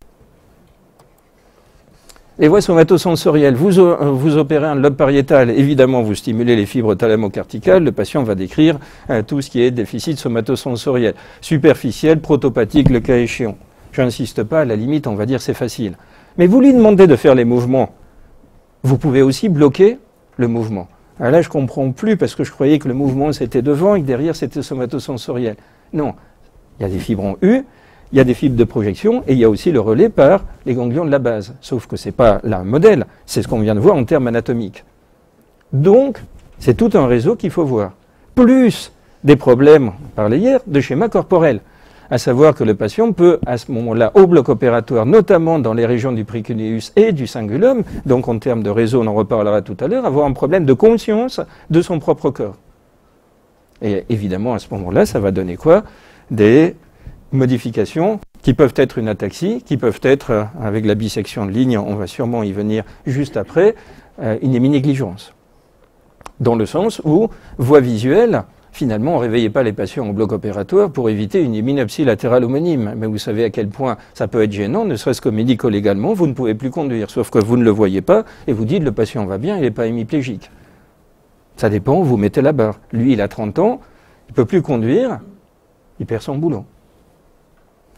Les voies somatosensorielles, vous, vous opérez un lobe pariétal, évidemment vous stimulez les fibres thalamo-corticales, le patient va décrire euh, tout ce qui est déficit somatosensoriel, superficiel, protopathique, le cas échéant. Je n'insiste pas, à la limite on va dire c'est facile. Mais vous lui demandez de faire les mouvements, vous pouvez aussi bloquer le mouvement. Alors là je ne comprends plus parce que je croyais que le mouvement c'était devant et que derrière c'était somatosensoriel. Non, il y a des fibres en U, il y a des fibres de projection et il y a aussi le relais par les ganglions de la base. Sauf que ce n'est pas là un modèle, c'est ce qu'on vient de voir en termes anatomiques. Donc, c'est tout un réseau qu'il faut voir. Plus des problèmes, on parlait hier, de schéma corporel. À savoir que le patient peut, à ce moment-là, au bloc opératoire, notamment dans les régions du précuneus et du cingulum, donc en termes de réseau, on en reparlera tout à l'heure, avoir un problème de conscience de son propre corps. Et évidemment, à ce moment-là, ça va donner quoi? Des modifications qui peuvent être une ataxie, qui peuvent être, avec la bisection de ligne, on va sûrement y venir juste après, une héminégligence. Dans le sens où, voie visuelle, finalement, on ne réveillait pas les patients au bloc opératoire pour éviter une héminopsie latérale homonyme. Mais vous savez à quel point ça peut être gênant, ne serait-ce que médico-légalement, vous ne pouvez plus conduire, sauf que vous ne le voyez pas, et vous dites le patient va bien, il n'est pas hémiplégique. Ça dépend, vous mettez la barre. Lui, il a trente ans, il ne peut plus conduire, il perd son boulot.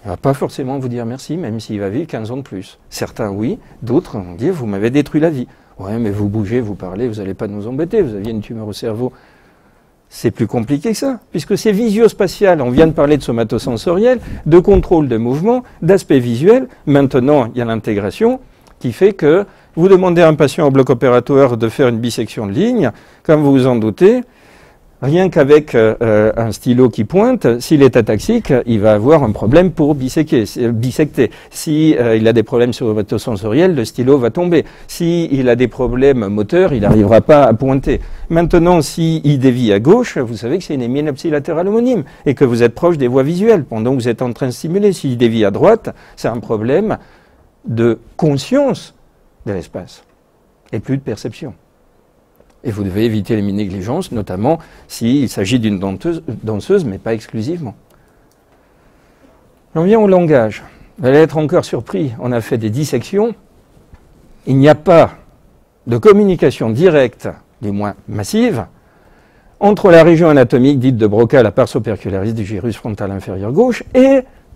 Il ne va pas forcément vous dire merci, même s'il va vivre quinze ans de plus. Certains, oui. D'autres vont dire, vous m'avez détruit la vie. Ouais, mais vous bougez, vous parlez, vous n'allez pas nous embêter, vous aviez une tumeur au cerveau. C'est plus compliqué que ça, puisque c'est visio-spatial. On vient de parler de somatosensoriel, de contrôle de mouvement, d'aspect visuel. Maintenant, il y a l'intégration qui fait que vous demandez à un patient au bloc opératoire de faire une bisection de ligne, comme vous vous en doutez. Rien qu'avec euh, un stylo qui pointe, s'il est ataxique, il va avoir un problème pour bisecter. bisecter. Si euh, il a des problèmes somatosensoriels, le stylo va tomber. Si il a des problèmes moteurs, il n'arrivera pas à pointer. Maintenant, s'il dévie à gauche, vous savez que c'est une hémianopsie latérale homonyme et que vous êtes proche des voies visuelles pendant que vous êtes en train de stimuler. S'il dévie à droite, c'est un problème de conscience de l'espace et plus de perception. Et vous devez éviter les négligences, notamment s'il s'agit d'une danseuse, mais pas exclusivement. On vient au langage. Vous allez être encore surpris. On a fait des dissections. Il n'y a pas de communication directe, du moins massive, entre la région anatomique dite de Broca, la pars opercularis du gyrus frontal inférieur gauche, et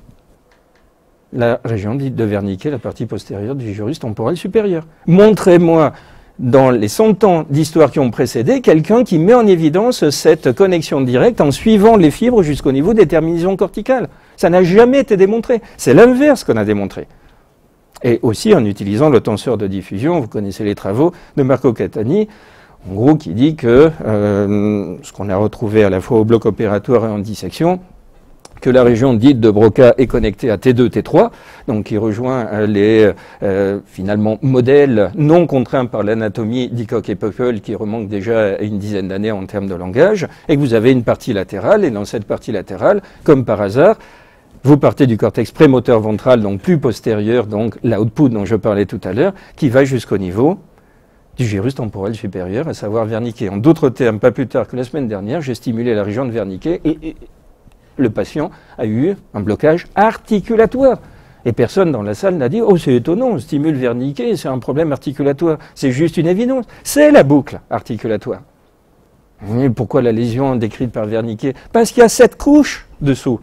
la région dite de Wernicke, la partie postérieure du gyrus temporel supérieur. Montrez-moi dans les cent ans d'histoire qui ont précédé, quelqu'un qui met en évidence cette connexion directe en suivant les fibres jusqu'au niveau des terminaisons corticales. Ça n'a jamais été démontré. C'est l'inverse qu'on a démontré. Et aussi en utilisant le tenseur de diffusion, vous connaissez les travaux de Marco Catani, en gros qui dit que euh, ce qu'on a retrouvé à la fois au bloc opératoire et en dissection, que la région dite de Broca est connectée à T deux, T trois, donc qui rejoint les euh, finalement modèles non contraints par l'anatomie d'Hickok et Poeppel qui remontent déjà à une dizaine d'années en termes de langage, et que vous avez une partie latérale, et dans cette partie latérale, comme par hasard, vous partez du cortex prémoteur ventral, donc plus postérieur, donc l'output dont je parlais tout à l'heure, qui va jusqu'au niveau du gyrus temporel supérieur, à savoir Wernicke. En d'autres termes, pas plus tard que la semaine dernière, j'ai stimulé la région de Wernicke et, et le patient a eu un blocage articulatoire. Et personne dans la salle n'a dit « Oh, c'est étonnant, on stimule Wernicke, c'est un problème articulatoire. » C'est juste une évidence. C'est la boucle articulatoire. Et pourquoi la lésion décrite par Wernicke? Parce qu'il y a sept couches dessous,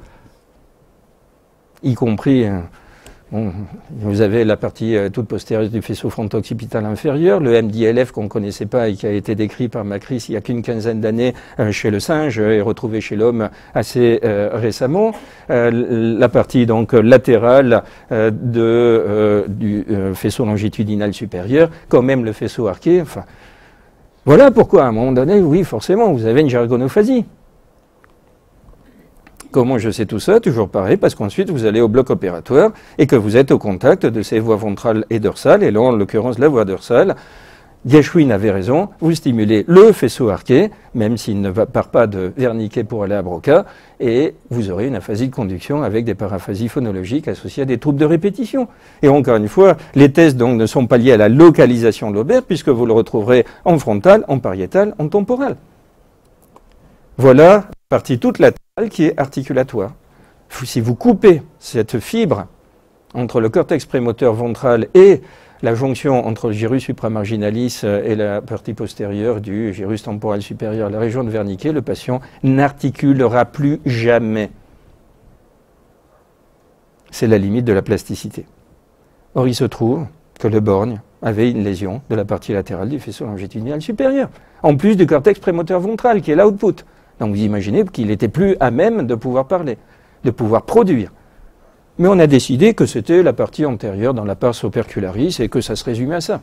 y compris... Bon, vous avez la partie euh, toute postérieure du faisceau fronto-occipital inférieur, le M D L F qu'on ne connaissait pas et qui a été décrit par Macris il n'y a qu'une quinzaine d'années euh, chez le singe et retrouvé chez l'homme assez euh, récemment. Euh, la partie donc latérale euh, de, euh, du euh, faisceau longitudinal supérieur, quand même le faisceau arqué. Enfin, voilà pourquoi à un moment donné, oui, forcément, vous avez une jargonophasie. Comment je sais tout ça? Toujours pareil, parce qu'ensuite vous allez au bloc opératoire et que vous êtes au contact de ces voies ventrales et dorsales, et là en l'occurrence la voie dorsale. Geschwin avait raison, vous stimulez le faisceau arqué, même s'il ne part pas de Wernicke pour aller à Broca, et vous aurez une aphasie de conduction avec des paraphasies phonologiques associées à des troubles de répétition. Et encore une fois, les tests donc ne sont pas liés à la localisation lobaire, puisque vous le retrouverez en frontal, en pariétal, en temporal. Voilà la partie toute latérale qui est articulatoire. Si vous coupez cette fibre entre le cortex prémoteur ventral et la jonction entre le gyrus supramarginalis et la partie postérieure du gyrus temporal supérieur, la région de Wernicke, le patient n'articulera plus jamais. C'est la limite de la plasticité. Or, il se trouve que le borgne avait une lésion de la partie latérale du faisceau longitudinal supérieur, en plus du cortex prémoteur ventral, qui est l'output. Donc vous imaginez qu'il n'était plus à même de pouvoir parler, de pouvoir produire. Mais on a décidé que c'était la partie antérieure dans la pars opercularis et que ça se résumait à ça.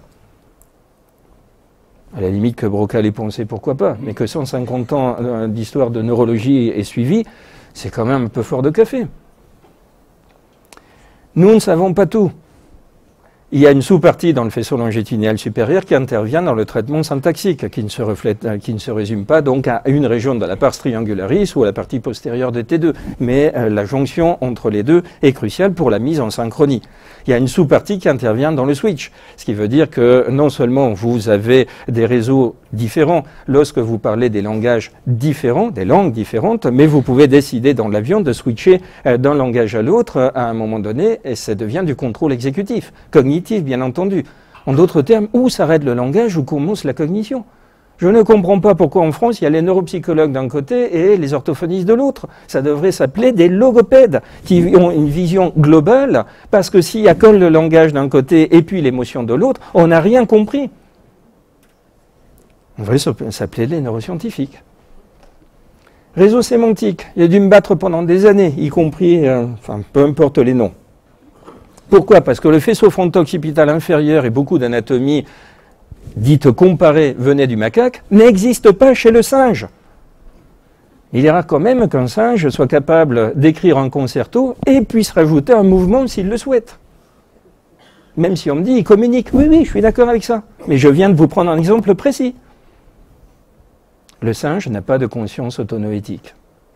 À la limite que Broca l'ait pensé, pourquoi pas, mais que cent cinquante ans d'histoire de neurologie est suivi, c'est quand même un peu fort de café. Nous ne savons pas tout. Il y a une sous-partie dans le faisceau longitudinal supérieur qui intervient dans le traitement syntaxique, qui ne se reflète, qui ne se résume pas donc à une région de la pars triangularis ou à la partie postérieure de T deux, mais euh, la jonction entre les deux est cruciale pour la mise en synchronie. Il y a une sous-partie qui intervient dans le switch, ce qui veut dire que non seulement vous avez des réseaux différents lorsque vous parlez des langages différents, des langues différentes, mais vous pouvez décider dans l'avion de switcher euh, d'un langage à l'autre à un moment donné, et ça devient du contrôle exécutif, cognitif bien entendu. En d'autres termes, où s'arrête le langage, où commence la cognition? Je ne comprends pas pourquoi en France, il y a les neuropsychologues d'un côté et les orthophonistes de l'autre. Ça devrait s'appeler des logopèdes qui ont une vision globale, parce que s'il y a que le langage d'un côté et puis l'émotion de l'autre, on n'a rien compris. On devrait s'appeler les neuroscientifiques. Réseau sémantique, il a dû me battre pendant des années, y compris, euh, enfin, peu importe les noms. Pourquoi? Parce que le faisceau fronto-occipital inférieur et beaucoup d'anatomie dite comparée venait du macaque, n'existe pas chez le singe. Il est rare quand même qu'un singe soit capable d'écrire un concerto et puisse rajouter un mouvement s'il le souhaite. Même si on me dit, il communique. Oui, oui, je suis d'accord avec ça. Mais je viens de vous prendre un exemple précis. Le singe n'a pas de conscience autonoétique.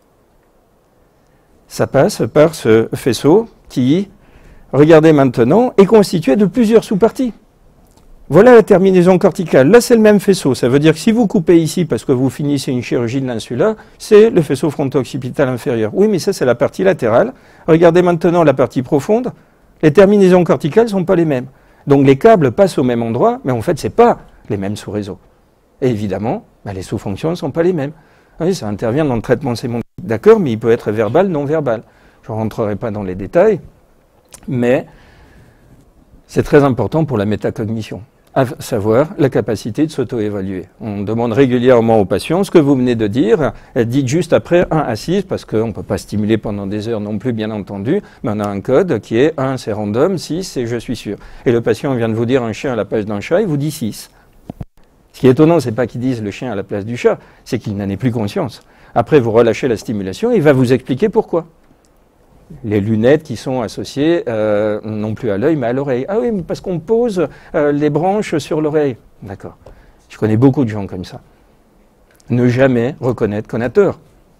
Ça passe par ce faisceau qui, regardez maintenant, est constitué de plusieurs sous-parties. Voilà la terminaison corticale. Là, c'est le même faisceau. Ça veut dire que si vous coupez ici parce que vous finissez une chirurgie de l'insula, c'est le faisceau fronto-occipital inférieur. Oui, mais ça, c'est la partie latérale. Regardez maintenant la partie profonde. Les terminaisons corticales ne sont pas les mêmes. Donc, les câbles passent au même endroit, mais en fait, ce n'est pas les mêmes sous-réseaux. Et évidemment, bah, les sous-fonctions ne sont pas les mêmes. Oui, ça intervient dans le traitement sémantique. D'accord, mais il peut être verbal, non verbal. Je ne rentrerai pas dans les détails, mais c'est très important pour la métacognition. À savoir la capacité de s'auto-évaluer. On demande régulièrement aux patients ce que vous venez de dire, dites juste après un à six, parce qu'on ne peut pas stimuler pendant des heures non plus, bien entendu, mais on a un code qui est un, c'est random, six, c'est je suis sûr. Et le patient vient de vous dire un chien à la place d'un chat, il vous dit six. Ce qui est étonnant, ce n'est pas qu'ils disent le chien à la place du chat, c'est qu'il n'en ait plus conscience. Après, vous relâchez la stimulation et il va vous expliquer pourquoi. Les lunettes qui sont associées euh, non plus à l'œil mais à l'oreille. Ah oui, mais parce qu'on pose euh, les branches sur l'oreille. D'accord. Je connais beaucoup de gens comme ça. Ne jamais reconnaître qu'on a tort.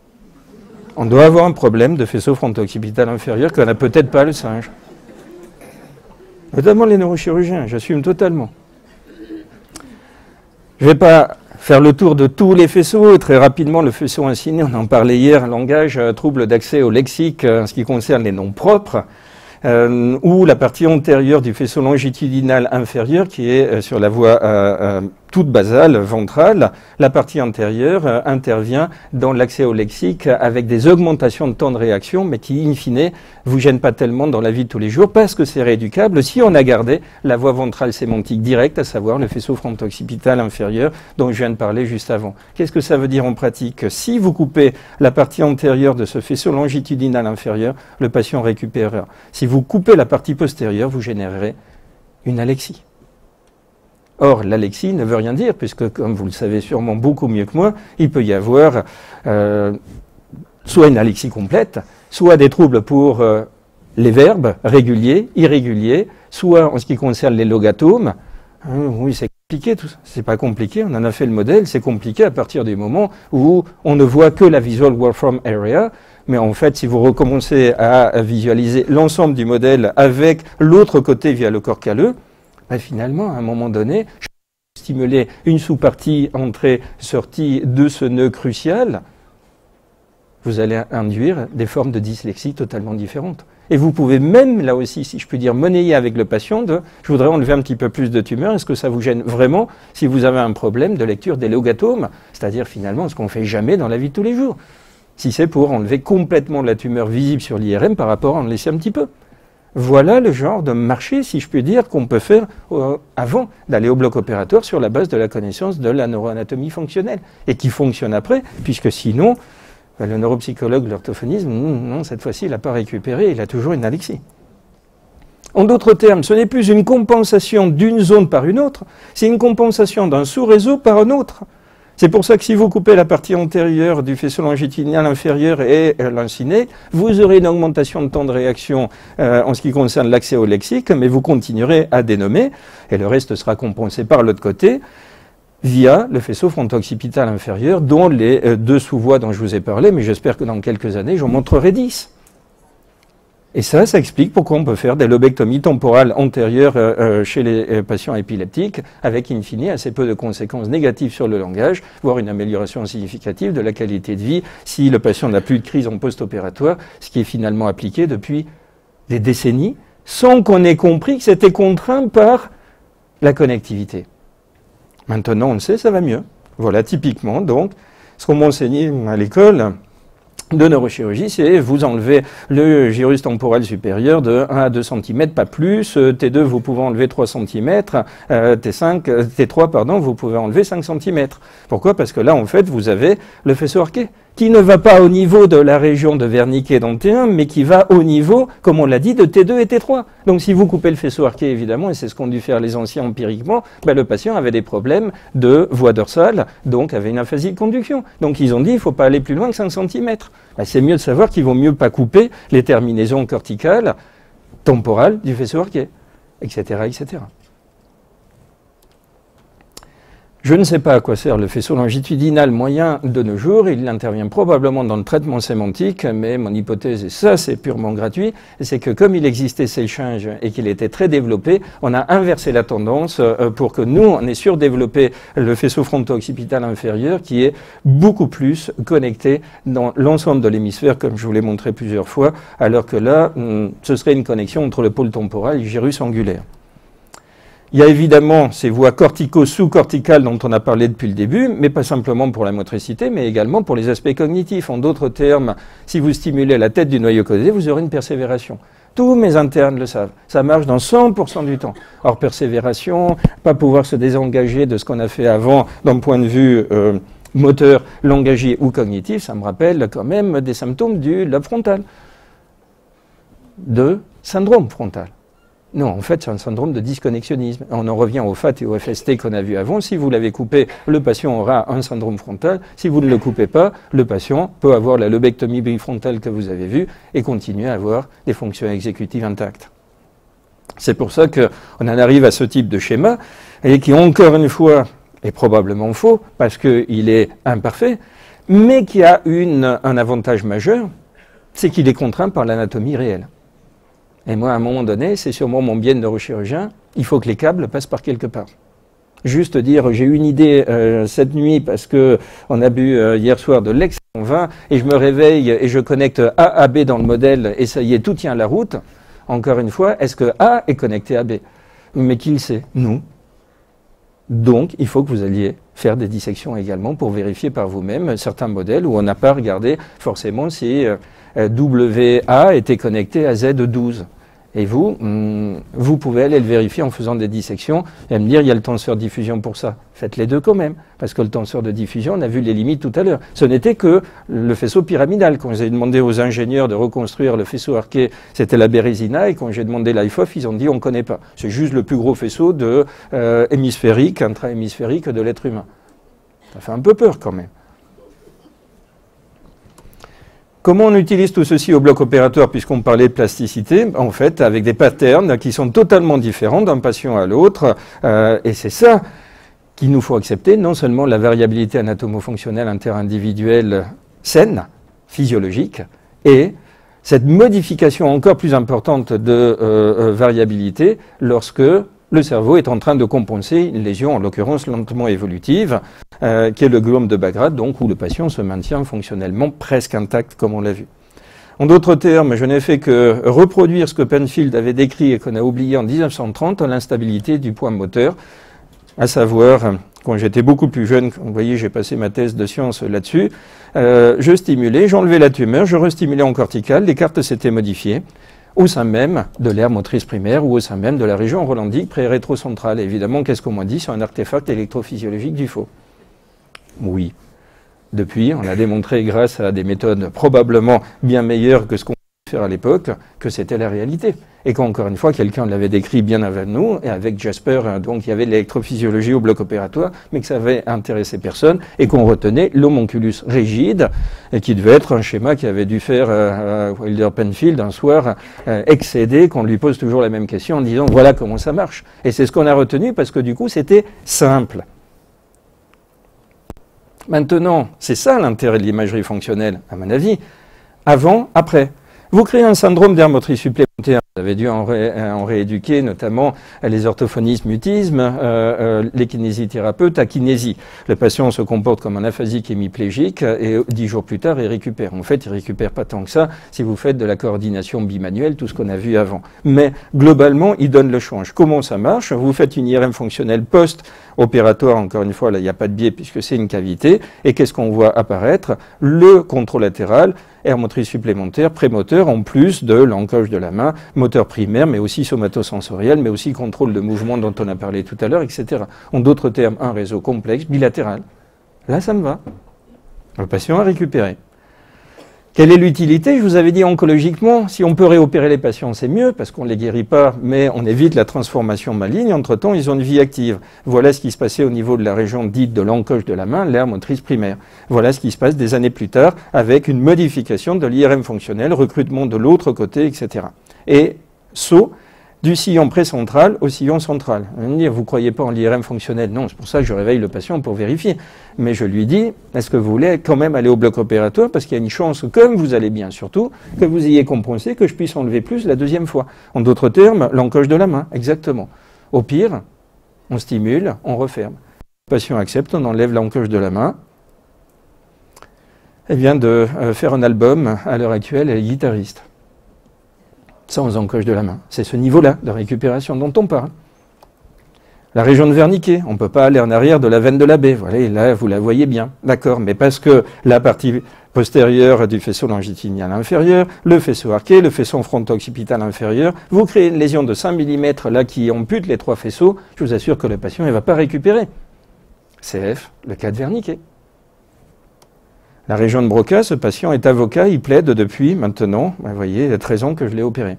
On doit avoir un problème de faisceau fronto-occipital inférieur qu'on n'a peut-être pas le singe. Notamment les neurochirurgiens, j'assume totalement. Je ne vais pas faire le tour de tous les faisceaux. Très rapidement, le faisceau insiné, on en parlait hier, langage, euh, trouble d'accès au lexique euh, en ce qui concerne les noms propres, euh, ou la partie antérieure du faisceau longitudinal inférieur qui est euh, sur la voie euh, euh, toute basale, ventrale. La partie antérieure euh, intervient dans l'accès au lexique avec des augmentations de temps de réaction, mais qui, in fine, vous gênent pas tellement dans la vie de tous les jours parce que c'est rééducable si on a gardé la voie ventrale sémantique directe, à savoir le faisceau fronto-occipital inférieur dont je viens de parler juste avant. Qu'est-ce que ça veut dire en pratique? Si vous coupez la partie antérieure de ce faisceau longitudinal inférieur, le patient récupérera. Si vous coupez la partie postérieure, vous générerez une alexie. Or, l'alexie ne veut rien dire, puisque, comme vous le savez sûrement beaucoup mieux que moi, il peut y avoir euh, soit une alexie complète, soit des troubles pour euh, les verbes réguliers, irréguliers, soit en ce qui concerne les logatomes. Hein, oui, c'est compliqué tout ça. C'est pas compliqué, on en a fait le modèle, c'est compliqué à partir du moment où on ne voit que la visual workfront area, mais en fait, si vous recommencez à visualiser l'ensemble du modèle avec l'autre côté via le corps calleux, ben finalement, à un moment donné, je peux stimuler une sous-partie entrée-sortie de ce nœud crucial, vous allez induire des formes de dyslexie totalement différentes. Et vous pouvez même, là aussi, si je puis dire, monnayer avec le patient de « je voudrais enlever un petit peu plus de tumeur, est-ce que ça vous gêne vraiment si vous avez un problème de lecture des logatomes ?» C'est-à-dire finalement ce qu'on ne fait jamais dans la vie de tous les jours. Si c'est pour enlever complètement la tumeur visible sur l'I R M par rapport à en laisser un petit peu. Voilà le genre de marché, si je puis dire, qu'on peut faire euh, avant d'aller au bloc opératoire sur la base de la connaissance de la neuroanatomie fonctionnelle et qui fonctionne après, puisque sinon, ben, le neuropsychologue, l'orthophoniste, non, non, cette fois-ci, il n'a pas récupéré, il a toujours une alexie. En d'autres termes, ce n'est plus une compensation d'une zone par une autre, c'est une compensation d'un sous-réseau par un autre. C'est pour ça que si vous coupez la partie antérieure du faisceau longitudinal inférieur et euh, l'inciné, vous aurez une augmentation de temps de réaction euh, en ce qui concerne l'accès au lexique, mais vous continuerez à dénommer, et le reste sera compensé par l'autre côté, via le faisceau fronto-occipital inférieur, dont les euh, deux sous-voies dont je vous ai parlé, mais j'espère que dans quelques années, j'en montrerai dix. Et ça, ça explique pourquoi on peut faire des lobectomies temporales antérieures euh, euh, chez les euh, patients épileptiques, avec in fine assez peu de conséquences négatives sur le langage, voire une amélioration significative de la qualité de vie si le patient n'a plus de crise en post-opératoire, ce qui est finalement appliqué depuis des décennies, sans qu'on ait compris que c'était contraint par la connectivité. Maintenant, on le sait, ça va mieux. Voilà, typiquement, donc, ce qu'on m'a enseigné à l'école de neurochirurgie, c'est vous enlevez le gyrus temporal supérieur de un à deux centimètres, pas plus. T deux, vous pouvez enlever trois centimètres. Euh, T cinq, T trois, pardon, vous pouvez enlever cinq centimètres. Pourquoi? Parce que là, en fait, vous avez le faisceau arqué, qui ne va pas au niveau de la région de Wernicke dans T un, mais qui va au niveau, comme on l'a dit, de T deux et T trois. Donc si vous coupez le faisceau arqué, évidemment, et c'est ce qu'ont dû faire les anciens empiriquement, ben, le patient avait des problèmes de voie dorsale, donc avait une aphasie de conduction. Donc ils ont dit, il ne faut pas aller plus loin que cinq centimètres. Ben, c'est mieux de savoir qu'il vaut mieux pas couper les terminaisons corticales, temporales du faisceau arqué, et cetera, et cetera. Je ne sais pas à quoi sert le faisceau longitudinal moyen de nos jours. Il intervient probablement dans le traitement sémantique, mais mon hypothèse, et ça c'est purement gratuit, c'est que comme il existait ces changes et qu'il était très développé, on a inversé la tendance pour que nous, on ait surdéveloppé le faisceau fronto-occipital inférieur qui est beaucoup plus connecté dans l'ensemble de l'hémisphère, comme je vous l'ai montré plusieurs fois, alors que là, ce serait une connexion entre le pôle temporal et le gyrus angulaire. Il y a évidemment ces voies cortico-sous-corticales dont on a parlé depuis le début, mais pas simplement pour la motricité, mais également pour les aspects cognitifs. En d'autres termes, si vous stimulez la tête du noyau caudé, vous aurez une persévération. Tous mes internes le savent. Ça marche dans cent pour cent du temps. Or, persévération, pas pouvoir se désengager de ce qu'on a fait avant d'un point de vue euh, moteur, langagier ou cognitif, ça me rappelle quand même des symptômes du lobe frontal, de syndrome frontal. Non, en fait, c'est un syndrome de disconnexionnisme. On en revient au F A T et au F S T qu'on a vu avant. Si vous l'avez coupé, le patient aura un syndrome frontal. Si vous ne le coupez pas, le patient peut avoir la lobectomie bifrontale que vous avez vue et continuer à avoir des fonctions exécutives intactes. C'est pour ça qu'on en arrive à ce type de schéma, et qui, encore une fois, est probablement faux, parce qu'il est imparfait, mais qui a une, un avantage majeur, c'est qu'il est contraint par l'anatomie réelle. Et moi, à un moment donné, c'est sûrement mon biais de neurochirurgien, il faut que les câbles passent par quelque part. Juste dire, j'ai eu une idée euh, cette nuit parce que on a bu euh, hier soir de l'excellent vin et je me réveille et je connecte A à B dans le modèle et ça y est, tout tient la route. Encore une fois, est-ce que A est connecté à B? Mais qui le sait? Nous. Donc, il faut que vous alliez faire des dissections également pour vérifier par vous-même certains modèles où on n'a pas regardé forcément si euh, W A était connecté à Z douze. Et vous, hum, vous pouvez aller le vérifier en faisant des dissections et me dire il y a le tenseur diffusion pour ça. Faites les deux quand même, parce que le tenseur de diffusion, on a vu les limites tout à l'heure. Ce n'était que le faisceau pyramidal. Quand j'ai demandé aux ingénieurs de reconstruire le faisceau arqué, c'était la Bérésina, et quand j'ai demandé l'I F O F, ils ont dit on ne connaît pas. C'est juste le plus gros faisceau de, euh, hémisphérique, intra-hémisphérique de l'être humain. Ça fait un peu peur quand même. Comment on utilise tout ceci au bloc opératoire, puisqu'on parlait de plasticité? En fait, avec des patterns qui sont totalement différents d'un patient à l'autre. Euh, et c'est ça qu'il nous faut accepter, non seulement la variabilité anatomo-fonctionnelle interindividuelle saine, physiologique, et cette modification encore plus importante de euh, euh, variabilité lorsque le cerveau est en train de compenser une lésion, en l'occurrence lentement évolutive, euh, qui est le gliome de Bagrate, donc où le patient se maintient fonctionnellement presque intact, comme on l'a vu. En d'autres termes, je n'ai fait que reproduire ce que Penfield avait décrit et qu'on a oublié en mille neuf cent trente, l'instabilité du point moteur, à savoir, quand j'étais beaucoup plus jeune, vous voyez, j'ai passé ma thèse de sciences là-dessus, euh, je stimulais, j'enlevais la tumeur, je restimulais en cortical, les cartes s'étaient modifiées, au sein même de l'aire motrice primaire ou au sein même de la région rolandique pré-rétrocentrale. Évidemment, qu'est-ce qu'on m'a dit? C'est un artefact électrophysiologique du faux. Oui. Depuis, on a démontré, grâce à des méthodes probablement bien meilleures que ce qu'on pouvait faire à l'époque, que c'était la réalité. Et qu'encore une fois, quelqu'un l'avait décrit bien avant nous, et avec Jasper, donc il y avait l'électrophysiologie au bloc opératoire, mais que ça avait intéressé personne, et qu'on retenait l'homonculus rigide, et qui devait être un schéma qui avait dû faire euh, Wilder Penfield un soir euh, excédé, qu'on lui pose toujours la même question en disant voilà comment ça marche. Et c'est ce qu'on a retenu parce que du coup c'était simple. Maintenant, c'est ça l'intérêt de l'imagerie fonctionnelle, à mon avis. Avant, après. Vous créez un syndrome d'aire motrice supplémentaire Vous avez dû en, ré, en rééduquer notamment les orthophonistes mutismes, euh, euh, les kinésithérapeutes à kinésie. Le patient se comporte comme un aphasique hémiplégique et dix jours plus tard, il récupère. En fait, il ne récupère pas tant que ça si vous faites de la coordination bimanuelle, tout ce qu'on a vu avant. Mais globalement, il donne le change. Comment ça marche? Vous faites une I R M fonctionnelle post-opératoire, encore une fois, là, il n'y a pas de biais puisque c'est une cavité. Et qu'est-ce qu'on voit apparaître? Le contralatéral, aire motrice supplémentaire, prémoteur, en plus de l'encoche de la main, moteur primaire, mais aussi somatosensoriel, mais aussi contrôle de mouvement dont on a parlé tout à l'heure, et cetera. En d'autres termes, un réseau complexe, bilatéral. Là, ça me va. Le patient a récupéré. Quelle est l'utilité? Je vous avais dit oncologiquement, si on peut réopérer les patients, c'est mieux, parce qu'on ne les guérit pas, mais on évite la transformation maligne. Entre-temps, ils ont une vie active. Voilà ce qui se passait au niveau de la région dite de l'encoche de la main, l'aire motrice primaire. Voilà ce qui se passe des années plus tard, avec une modification de l'I R M fonctionnel, recrutement de l'autre côté, et cetera. Et saut du sillon précentral au sillon central. Vous allez me dire, vous ne croyez pas en l'I R M fonctionnel? Non, c'est pour ça que je réveille le patient pour vérifier. Mais je lui dis, est-ce que vous voulez quand même aller au bloc opératoire? Parce qu'il y a une chance, comme vous allez bien surtout, que vous ayez compensé, que je puisse enlever plus la deuxième fois. En d'autres termes, l'encoche de la main, exactement. Au pire, on stimule, on referme. Le patient accepte, on enlève l'encoche de la main. Elle vient de faire un album, à l'heure actuelle, elle est guitariste. Sans encoche de la main. C'est ce niveau-là de récupération dont on parle. La région de Wernicke, on ne peut pas aller en arrière de la veine de la baie. Voilà, et là, vous la voyez bien. D'accord, mais parce que la partie postérieure du faisceau longitudinal inférieur, le faisceau arqué, le faisceau fronto-occipital inférieur, vous créez une lésion de cinq millimètres là qui ampute les trois faisceaux, je vous assure que le patient ne va pas récupérer. C F, le cas de Wernicke. La région de Broca, ce patient est avocat, il plaide depuis maintenant, vous voyez, il y a treize ans que je l'ai opéré.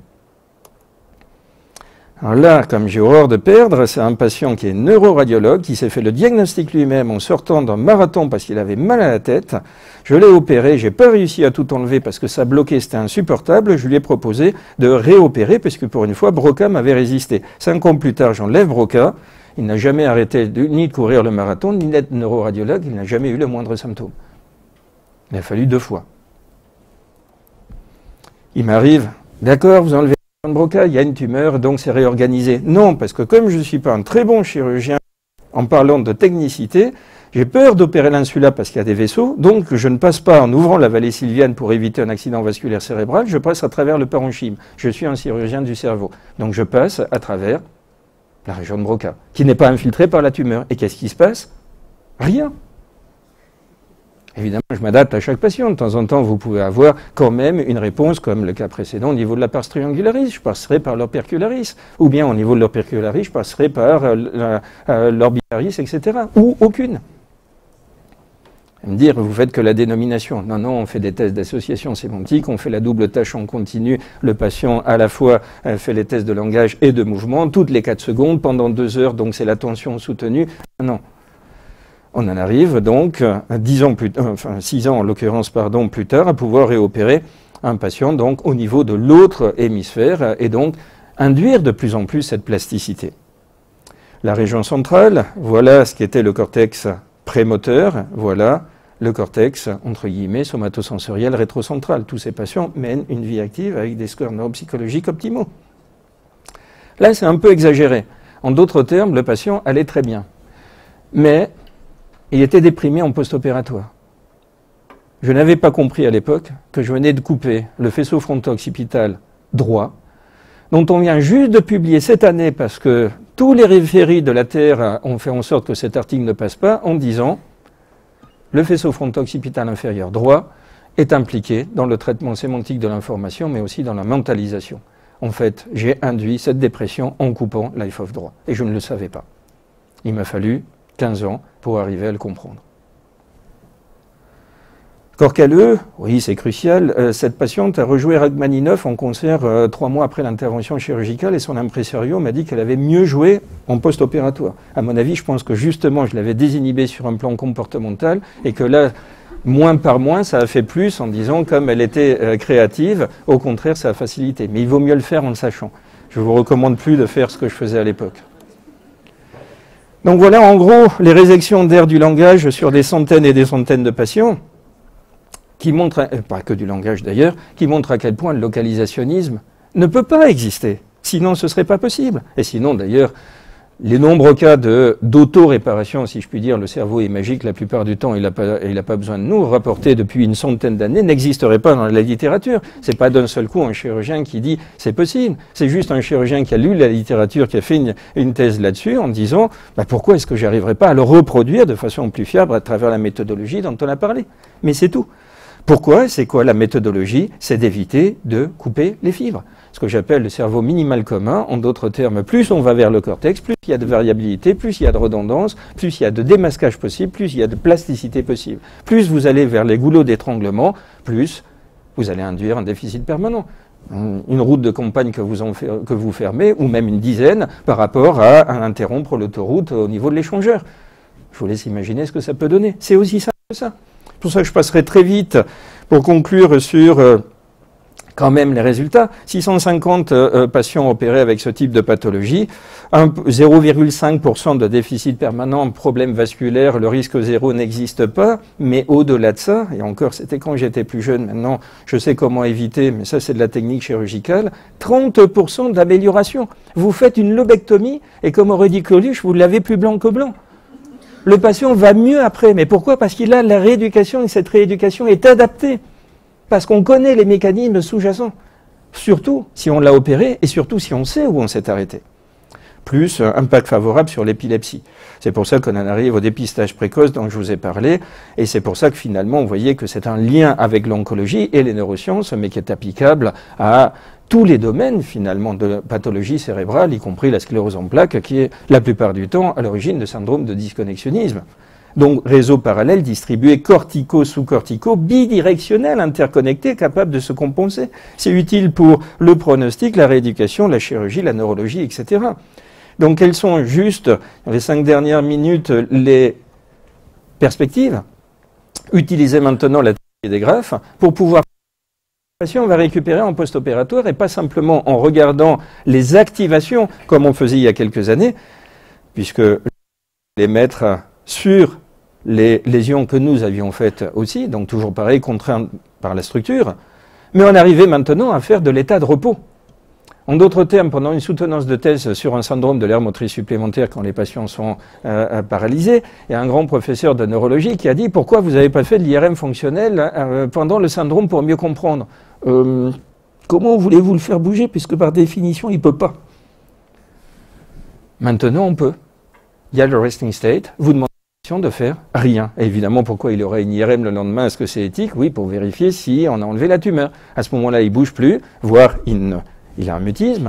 Alors là, comme j'ai horreur de perdre, c'est un patient qui est neuroradiologue, qui s'est fait le diagnostic lui-même en sortant d'un marathon parce qu'il avait mal à la tête. Je l'ai opéré, j'ai pas réussi à tout enlever parce que ça bloquait, c'était insupportable. Je lui ai proposé de réopérer parce que pour une fois, Broca m'avait résisté. Cinq ans plus tard, j'enlève Broca. Il n'a jamais arrêté de, ni de courir le marathon, ni d'être neuroradiologue, il n'a jamais eu le moindre symptôme. Il a fallu deux fois. Il m'arrive, d'accord, vous enlevez le Broca, il y a une tumeur, donc c'est réorganisé. Non, parce que comme je ne suis pas un très bon chirurgien en parlant de technicité, j'ai peur d'opérer l'insula parce qu'il y a des vaisseaux, donc je ne passe pas en ouvrant la vallée sylvienne pour éviter un accident vasculaire cérébral, je passe à travers le parenchyme. Je suis un chirurgien du cerveau. Donc je passe à travers la région de Broca, qui n'est pas infiltrée par la tumeur. Et qu'est-ce qui se passe? Rien. Évidemment, je m'adapte à chaque patient. De temps en temps, vous pouvez avoir quand même une réponse, comme le cas précédent, au niveau de la pars triangularis. Je passerai par l'opercularis. Ou bien, au niveau de l'opercularis, je passerai par euh, euh, l'orbitaris, et cetera. Ou aucune. Me dire, vous faites que la dénomination. Non, non, on fait des tests d'association sémantique, on fait la double tâche en continu. Le patient, à la fois, euh, fait les tests de langage et de mouvement, toutes les quatre secondes, pendant deux heures, donc c'est l'attention soutenue. Non. On en arrive donc, dix ans plus, euh, enfin six ans en l'occurrence, pardon, plus tard, à pouvoir réopérer un patient donc au niveau de l'autre hémisphère et donc induire de plus en plus cette plasticité. La région centrale, voilà ce qu'était le cortex prémoteur, voilà le cortex, entre guillemets, somatosensoriel rétrocentral. Tous ces patients mènent une vie active avec des scores neuropsychologiques optimaux. Là, c'est un peu exagéré. En d'autres termes, le patient allait très bien. Mais il était déprimé en post-opératoire. Je n'avais pas compris à l'époque que je venais de couper le faisceau fronto-occipital droit, dont on vient juste de publier cette année parce que tous les référés de la Terre ont fait en sorte que cet article ne passe pas en disant le faisceau fronto-occipital inférieur droit est impliqué dans le traitement sémantique de l'information, mais aussi dans la mentalisation. En fait, j'ai induit cette dépression en coupant l'I F O F droit. Et je ne le savais pas. Il m'a fallu quinze ans pour arriver à le comprendre. Corps calleux, oui, c'est crucial. Euh, cette patiente a rejoué Rachmaninoff en concert euh, trois mois après l'intervention chirurgicale et son impresario m'a dit qu'elle avait mieux joué en post-opératoire. À mon avis, je pense que justement, je l'avais désinhibée sur un plan comportemental et que là, moins par moins, ça a fait plus en disant comme elle était euh, créative, au contraire, ça a facilité. Mais il vaut mieux le faire en le sachant. Je ne vous recommande plus de faire ce que je faisais à l'époque. Donc voilà, en gros, les résections d'aire du langage sur des centaines et des centaines de patients, qui montrent, euh, pas que du langage d'ailleurs, qui montrent à quel point le localisationnisme ne peut pas exister. Sinon, ce ne serait pas possible. Et sinon, d'ailleurs, les nombreux cas d'auto-réparation, si je puis dire, le cerveau est magique, la plupart du temps, il n'a pas, il n'a pas besoin de nous, rapportés depuis une centaine d'années, n'existeraient pas dans la littérature. C'est pas d'un seul coup un chirurgien qui dit c'est possible. C'est juste un chirurgien qui a lu la littérature, qui a fait une, une thèse là-dessus en disant bah, pourquoi est-ce que j'arriverai pas à le reproduire de façon plus fiable à travers la méthodologie dont on a parlé. Mais c'est tout. Pourquoi? C'est quoi la méthodologie? C'est d'éviter de couper les fibres. Ce que j'appelle le cerveau minimal commun. En d'autres termes, plus on va vers le cortex, plus il y a de variabilité, plus il y a de redondance, plus il y a de démasquage possible, plus il y a de plasticité possible. Plus vous allez vers les goulots d'étranglement, plus vous allez induire un déficit permanent. Une route de campagne que vous, en fait, que vous fermez, ou même une dizaine, par rapport à, à interrompre l'autoroute au niveau de l'échangeur. Je vous laisse imaginer ce que ça peut donner. C'est aussi simple que ça. Pour ça, je passerai très vite pour conclure sur euh, quand même les résultats. six cent cinquante euh, patients opérés avec ce type de pathologie, zéro virgule cinq pour cent de déficit permanent, problème vasculaire, le risque zéro n'existe pas, mais au-delà de ça, et encore c'était quand j'étais plus jeune, maintenant je sais comment éviter, mais ça c'est de la technique chirurgicale, trente pour cent d'amélioration. Vous faites une lobectomie et comme aurait dit Coluche, vous l'avez plus blanc que blanc. Le patient va mieux après. Mais pourquoi? Parce qu'il a la rééducation et cette rééducation est adaptée. Parce qu'on connaît les mécanismes sous-jacents. Surtout si on l'a opéré et surtout si on sait où on s'est arrêté. Plus euh, impact favorable sur l'épilepsie. C'est pour ça qu'on en arrive au dépistage précoce dont je vous ai parlé. Et c'est pour ça que finalement, vous voyez que c'est un lien avec l'oncologie et les neurosciences, mais qui est applicable à tous les domaines finalement de pathologie cérébrale, y compris la sclérose en plaques, qui est la plupart du temps à l'origine de syndrome de disconnexionnisme. Donc réseau parallèle distribué cortico-sous-cortico, bidirectionnel, interconnecté, capable de se compenser. C'est utile pour le pronostic, la rééducation, la chirurgie, la neurologie, et cetera. Donc quelles sont juste, dans les cinq dernières minutes, les perspectives? Utiliser maintenant la technique des greffes pour pouvoir on va récupérer en post-opératoire et pas simplement en regardant les activations comme on faisait il y a quelques années, puisque les mettre sur les lésions que nous avions faites aussi, donc toujours pareil, contraintes par la structure, mais on arrivait maintenant à faire de l'état de repos. En d'autres termes, pendant une soutenance de thèse sur un syndrome de l'aire motrice supplémentaire quand les patients sont euh, paralysés, il y a un grand professeur de neurologie qui a dit « Pourquoi vous n'avez pas fait de l'I R M fonctionnel euh, pendant le syndrome pour mieux comprendre euh, Comment voulez-vous le faire bouger puisque par définition, il ne peut pas ?» Maintenant, on peut. Il y a le resting state, vous demandez de faire rien. Et évidemment, pourquoi il aurait une I R M le lendemain? Est-ce que c'est éthique? Oui, pour vérifier si on a enlevé la tumeur. À ce moment-là, il ne bouge plus, voire il ne... Il a un mutisme,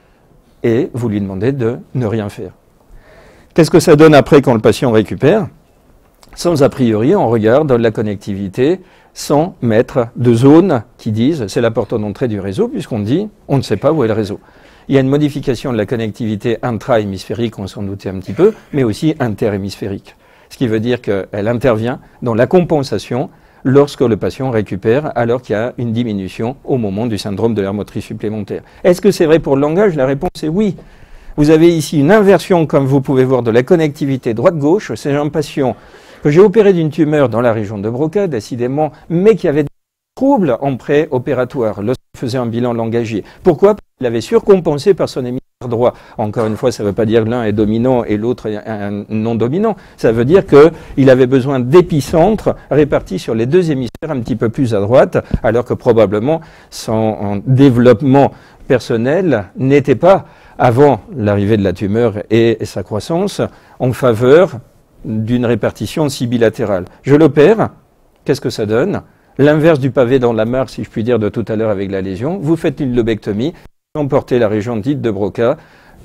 et vous lui demandez de ne rien faire. Qu'est-ce que ça donne après quand le patient récupère? Sans a priori, on regarde la connectivité sans mettre de zone qui disent c'est la porte d'entrée du réseau, puisqu'on dit on ne sait pas où est le réseau. Il y a une modification de la connectivité intra-hémisphérique, on s'en doutait un petit peu, mais aussi interhémisphérique. Ce qui veut dire qu'elle intervient dans la compensation lorsque le patient récupère, alors qu'il y a une diminution au moment du syndrome de l'aire motrice supplémentaire. Est-ce que c'est vrai pour le langage? La réponse est oui. Vous avez ici une inversion, comme vous pouvez voir, de la connectivité droite-gauche. C'est un patient que j'ai opéré d'une tumeur dans la région de Broca, décidément, mais qui avait des troubles en pré-opératoire lorsqu'il faisait un bilan langagier. Pourquoi? Parce qu'il avait surcompensé par son hémisphère droit. Encore une fois, ça ne veut pas dire que l'un est dominant et l'autre est un non dominant. Ça veut dire qu'il avait besoin d'épicentres répartis sur les deux hémisphères un petit peu plus à droite, alors que probablement son développement personnel n'était pas, avant l'arrivée de la tumeur et sa croissance, en faveur d'une répartition si bilatérale. Je l'opère, qu'est-ce que ça donne? L'inverse du pavé dans la mare, si je puis dire, de tout à l'heure avec la lésion. Vous faites une lobectomie, vous emportez la région dite de Broca,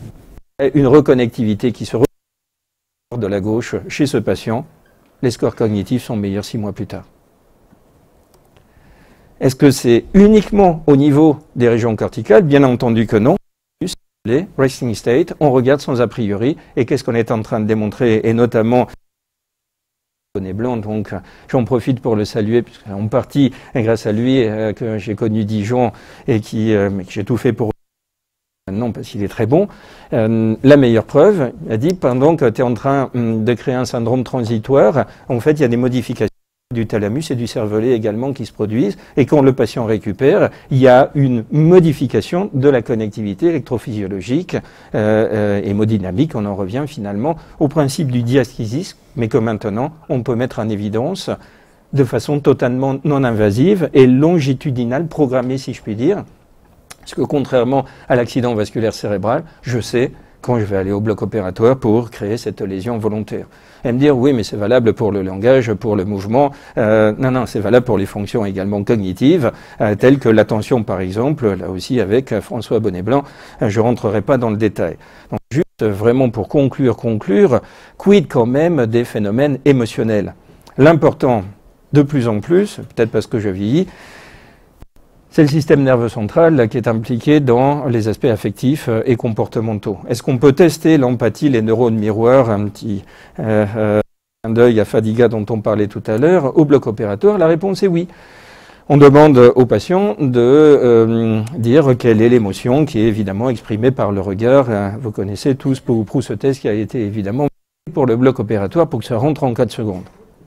une reconnectivité qui se retrouve de la gauche chez ce patient. Les scores cognitifs sont meilleurs six mois plus tard. Est-ce que c'est uniquement au niveau des régions corticales? Bien entendu que non. Les resting state, on regarde sans a priori. Et qu'est-ce qu'on est en train de démontrer? Et notamment, Bonnet Blanc, donc j'en profite pour le saluer, puisqu'en partie, grâce à lui, euh, que j'ai connu Dijon et qui, euh, que j'ai tout fait pour maintenant parce qu'il est très bon. Euh, la meilleure preuve, il a dit, pendant que tu es en train hum, de créer un syndrome transitoire, en fait, il y a des modifications du thalamus et du cervelet également qui se produisent. Et quand le patient récupère, il y a une modification de la connectivité électrophysiologique euh, euh, hémodynamique. On en revient finalement au principe du diasthésis, mais que maintenant on peut mettre en évidence de façon totalement non invasive et longitudinale, programmée si je puis dire. Parce que contrairement à l'accident vasculaire cérébral, je sais quand je vais aller au bloc opératoire pour créer cette lésion volontaire. Et me dire, oui, mais c'est valable pour le langage, pour le mouvement. Euh, non, non, c'est valable pour les fonctions également cognitives, euh, telles que l'attention, par exemple, là aussi avec euh, François Bonnet-Blanc. Euh, je ne rentrerai pas dans le détail. Donc, juste vraiment pour conclure, conclure, quid quand même des phénomènes émotionnels. L'important, de plus en plus, peut-être parce que je vieillis, c'est le système nerveux central là, qui est impliqué dans les aspects affectifs et comportementaux. Est-ce qu'on peut tester l'empathie, les neurones miroirs, un petit euh, euh, clin d'œil à Fadiga dont on parlait tout à l'heure, au bloc opératoire? La réponse est oui. On demande aux patients de euh, dire quelle est l'émotion qui est évidemment exprimée par le regard. Vous connaissez tous pour ce test qui a été évidemment pour le bloc opératoire pour que ça rentre en quatre secondes.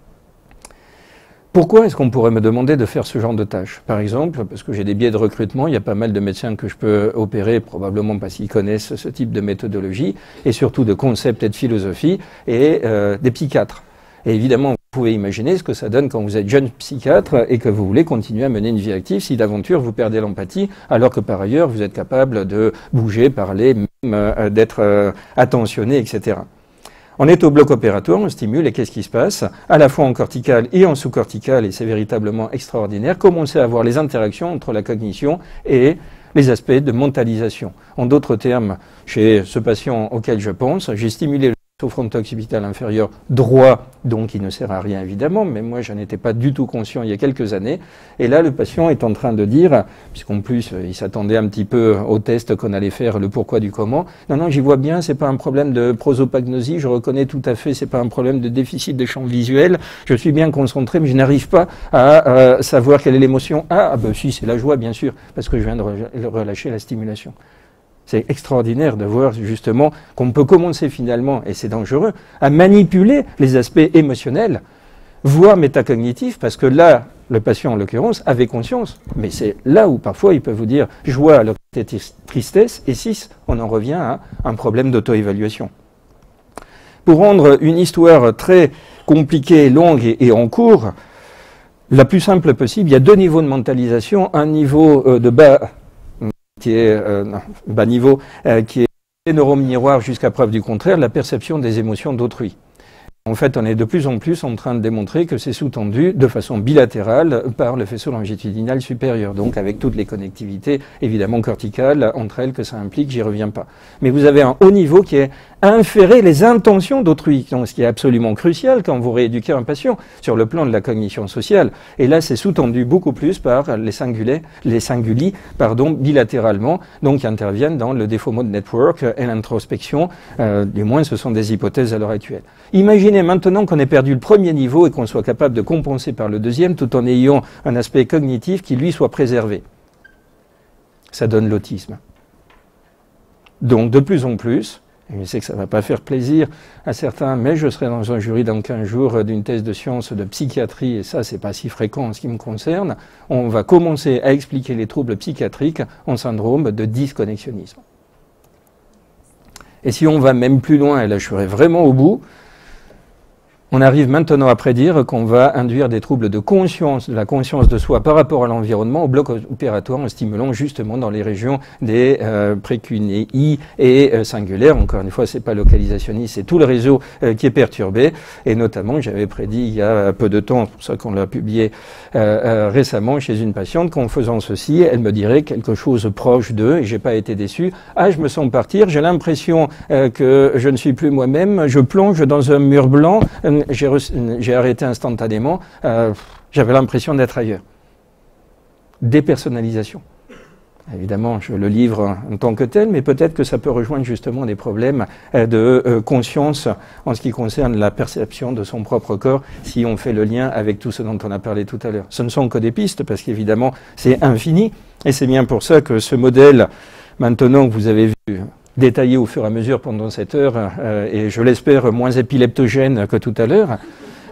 Pourquoi est-ce qu'on pourrait me demander de faire ce genre de tâches? Par exemple, parce que j'ai des biais de recrutement, il y a pas mal de médecins que je peux opérer, probablement parce qu'ils connaissent ce type de méthodologie, et surtout de concepts et de philosophie, et euh, des psychiatres. Et évidemment, vous pouvez imaginer ce que ça donne quand vous êtes jeune psychiatre et que vous voulez continuer à mener une vie active si d'aventure vous perdez l'empathie, alors que par ailleurs vous êtes capable de bouger, parler, même euh, d'être euh, attentionné, et cetera. On est au bloc opératoire, on stimule, et qu'est-ce qui se passe? À la fois en cortical et en sous-cortical, et c'est véritablement extraordinaire, commencer à voir les interactions entre la cognition et les aspects de mentalisation. En d'autres termes, chez ce patient auquel je pense, j'ai stimulé le fronto-occipital inférieur droit, donc il ne sert à rien évidemment, mais moi je n'étais pas du tout conscient il y a quelques années, et là le patient est en train de dire, puisqu'en plus il s'attendait un petit peu au test qu'on allait faire, le pourquoi du comment, non non j'y vois bien, c'est pas un problème de prosopagnosie, je reconnais tout à fait, c'est pas un problème de déficit de champ visuel, je suis bien concentré mais je n'arrive pas à euh, savoir quelle est l'émotion. Ah, ah ben si, c'est la joie bien sûr, parce que je viens de relâcher la stimulation. C'est extraordinaire de voir justement qu'on peut commencer finalement, et c'est dangereux, à manipuler les aspects émotionnels, voire métacognitifs, parce que là, le patient en l'occurrence avait conscience, mais c'est là où parfois il peut vous dire joie alors que c'est tristesse, et six, on en revient à un problème d'auto-évaluation. Pour rendre une histoire très compliquée, longue et, et en cours, la plus simple possible, il y a deux niveaux de mentalisation, un niveau euh, de bas qui est euh, non, bas niveau, euh, qui est les neurones miroirs jusqu'à preuve du contraire, la perception des émotions d'autrui. En fait, on est de plus en plus en train de démontrer que c'est sous-tendu de façon bilatérale par le faisceau longitudinal supérieur, donc avec toutes les connectivités évidemment corticales entre elles que ça implique, j'y reviens pas. Mais vous avez un haut niveau qui est inférer les intentions d'autrui, donc ce qui est absolument crucial quand vous rééduquez un patient sur le plan de la cognition sociale. Et là, c'est sous-tendu beaucoup plus par les singulés, les singuli, pardon, bilatéralement, donc qui interviennent dans le défaut mode network et l'introspection. Euh, du moins, ce sont des hypothèses à l'heure actuelle. Imaginez maintenant qu'on ait perdu le premier niveau et qu'on soit capable de compenser par le deuxième tout en ayant un aspect cognitif qui, lui, soit préservé. Ça donne l'autisme. Donc, de plus en plus, et je sais que ça ne va pas faire plaisir à certains, mais je serai dans un jury dans quinze jours d'une thèse de sciences de psychiatrie, et ça, c'est pas si fréquent en ce qui me concerne, on va commencer à expliquer les troubles psychiatriques en syndrome de disconnexionnisme. Et si on va même plus loin, et là je serai vraiment au bout, on arrive maintenant à prédire qu'on va induire des troubles de conscience, de la conscience de soi par rapport à l'environnement au bloc opératoire en stimulant justement dans les régions des euh, précunéi et euh, singulaires. Encore une fois, c'est pas localisationniste, c'est tout le réseau euh, qui est perturbé. Et notamment, j'avais prédit il y a peu de temps, c'est pour ça qu'on l'a publié euh, euh, récemment chez une patiente, qu'en faisant ceci, elle me dirait quelque chose proche d'eux, et j'ai pas été déçu. Ah, je me sens partir, j'ai l'impression euh, que je ne suis plus moi-même, je plonge dans un mur blanc. Euh, J'ai arrêté instantanément, euh, j'avais l'impression d'être ailleurs. Dépersonnalisation. Évidemment, je le livre en tant que tel, mais peut-être que ça peut rejoindre justement des problèmes de euh, conscience en ce qui concerne la perception de son propre corps, si on fait le lien avec tout ce dont on a parlé tout à l'heure. Ce ne sont que des pistes, parce qu'évidemment, c'est infini, et c'est bien pour ça que ce modèle, maintenant que vous avez vu détaillé au fur et à mesure pendant cette heure, euh, et je l'espère moins épileptogène que tout à l'heure,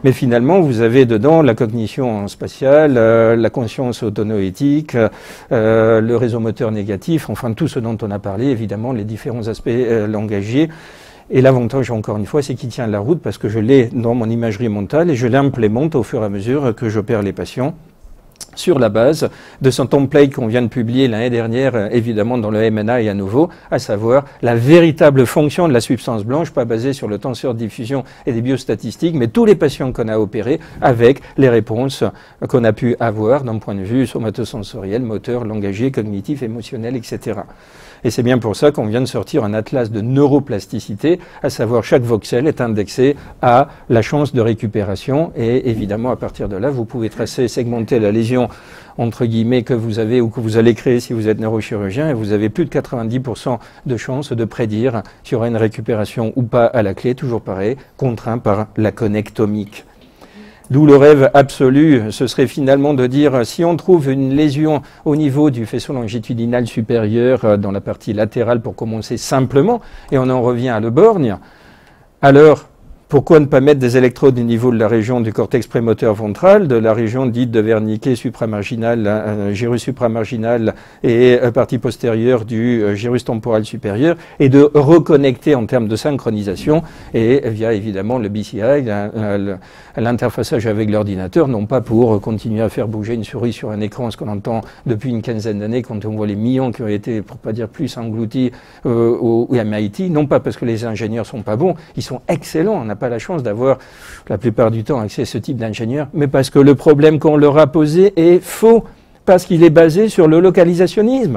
Mais finalement, vous avez dedans la cognition spatiale, euh, la conscience autonoétique, euh, le réseau moteur négatif, enfin tout ce dont on a parlé, évidemment, les différents aspects euh, langagiers. Et l'avantage, encore une fois, c'est qu'il tient la route parce que je l'ai dans mon imagerie mentale et je l'implémente au fur et à mesure que j'opère les patients, sur la base de ce template qu'on vient de publier l'année dernière, évidemment dans le M N I à nouveau, à savoir la véritable fonction de la substance blanche, pas basée sur le tenseur de diffusion et des biostatistiques, mais tous les patients qu'on a opérés avec les réponses qu'on a pu avoir d'un point de vue somatosensoriel, moteur, langagier, cognitif, émotionnel, et cetera. Et c'est bien pour ça qu'on vient de sortir un atlas de neuroplasticité, à savoir chaque voxel est indexé à la chance de récupération et évidemment à partir de là vous pouvez tracer, segmenter la lésion entre guillemets que vous avez ou que vous allez créer si vous êtes neurochirurgien et vous avez plus de quatre-vingt-dix pour cent de chances de prédire s'il y aura une récupération ou pas à la clé, toujours pareil, contraint par la connectomique. D'où le rêve absolu, ce serait finalement de dire si on trouve une lésion au niveau du faisceau longitudinal supérieur dans la partie latérale pour commencer simplement, et on en revient à le borgne, alors pourquoi ne pas mettre des électrodes au niveau de la région du cortex prémoteur ventral, de la région dite de Wernicke supramarginal, euh, gyrus supramarginal et euh, partie postérieure du euh, gyrus temporal supérieur, et de reconnecter en termes de synchronisation, et via évidemment le B C I, l'interfaçage avec l'ordinateur, non pas pour continuer à faire bouger une souris sur un écran, ce qu'on entend depuis une quinzaine d'années quand on voit les millions qui ont été, pour pas dire plus, engloutis euh, au, au M I T, non pas parce que les ingénieurs sont pas bons, ils sont excellents, on n'a pas la chance d'avoir la plupart du temps accès à ce type d'ingénieur, mais parce que le problème qu'on leur a posé est faux, parce qu'il est basé sur le localisationnisme.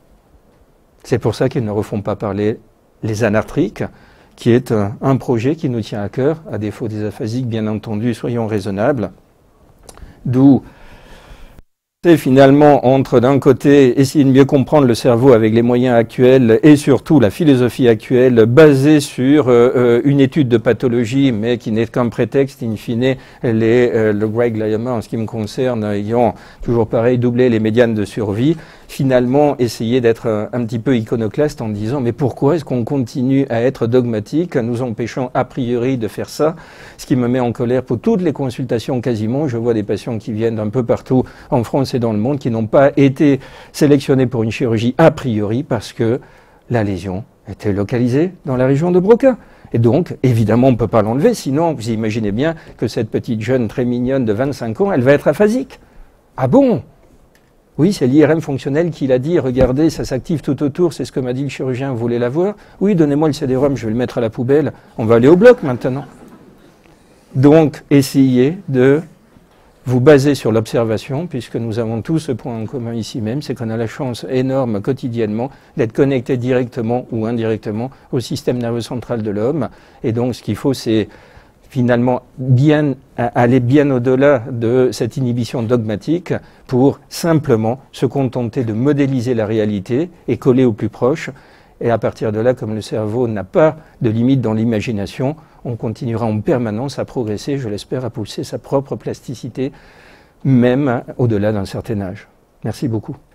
C'est pour ça qu'ils ne refont pas parler les anartriques, qui est un, un projet qui nous tient à cœur, à défaut des aphasiques, bien entendu, soyons raisonnables. D'où finalement entre d'un côté essayer de mieux comprendre le cerveau avec les moyens actuels et surtout la philosophie actuelle basée sur euh, une étude de pathologie mais qui n'est qu'un prétexte in fine, les, euh, le Greg Lyman en ce qui me concerne ayant toujours pareil doublé les médianes de survie, finalement essayer d'être un, un petit peu iconoclaste en disant mais pourquoi est-ce qu'on continue à être dogmatique, nous empêchant a priori de faire ça, ce qui me met en colère pour toutes les consultations quasiment, je vois des patients qui viennent d'un peu partout en France et dans le monde qui n'ont pas été sélectionnés pour une chirurgie a priori parce que la lésion était localisée dans la région de Broca. Et donc, évidemment, on ne peut pas l'enlever, sinon vous imaginez bien que cette petite jeune très mignonne de vingt-cinq ans, elle va être aphasique. Ah bon? Oui, c'est l'I R M fonctionnel qui l'a dit, regardez, ça s'active tout autour, c'est ce que m'a dit le chirurgien, vous voulez la voir? Oui, donnez-moi le C D ROM, je vais le mettre à la poubelle, on va aller au bloc maintenant. Donc, essayez de vous baser sur l'observation, puisque nous avons tous ce point en commun ici même, c'est qu'on a la chance énorme quotidiennement d'être connecté directement ou indirectement au système nerveux central de l'homme. Et donc, ce qu'il faut, c'est finalement bien, aller bien au-delà de cette inhibition dogmatique pour simplement se contenter de modéliser la réalité et coller au plus proche. Et à partir de là, comme le cerveau n'a pas de limite dans l'imagination, on continuera en permanence à progresser, je l'espère, à pousser sa propre plasticité, même au-delà d'un certain âge. Merci beaucoup.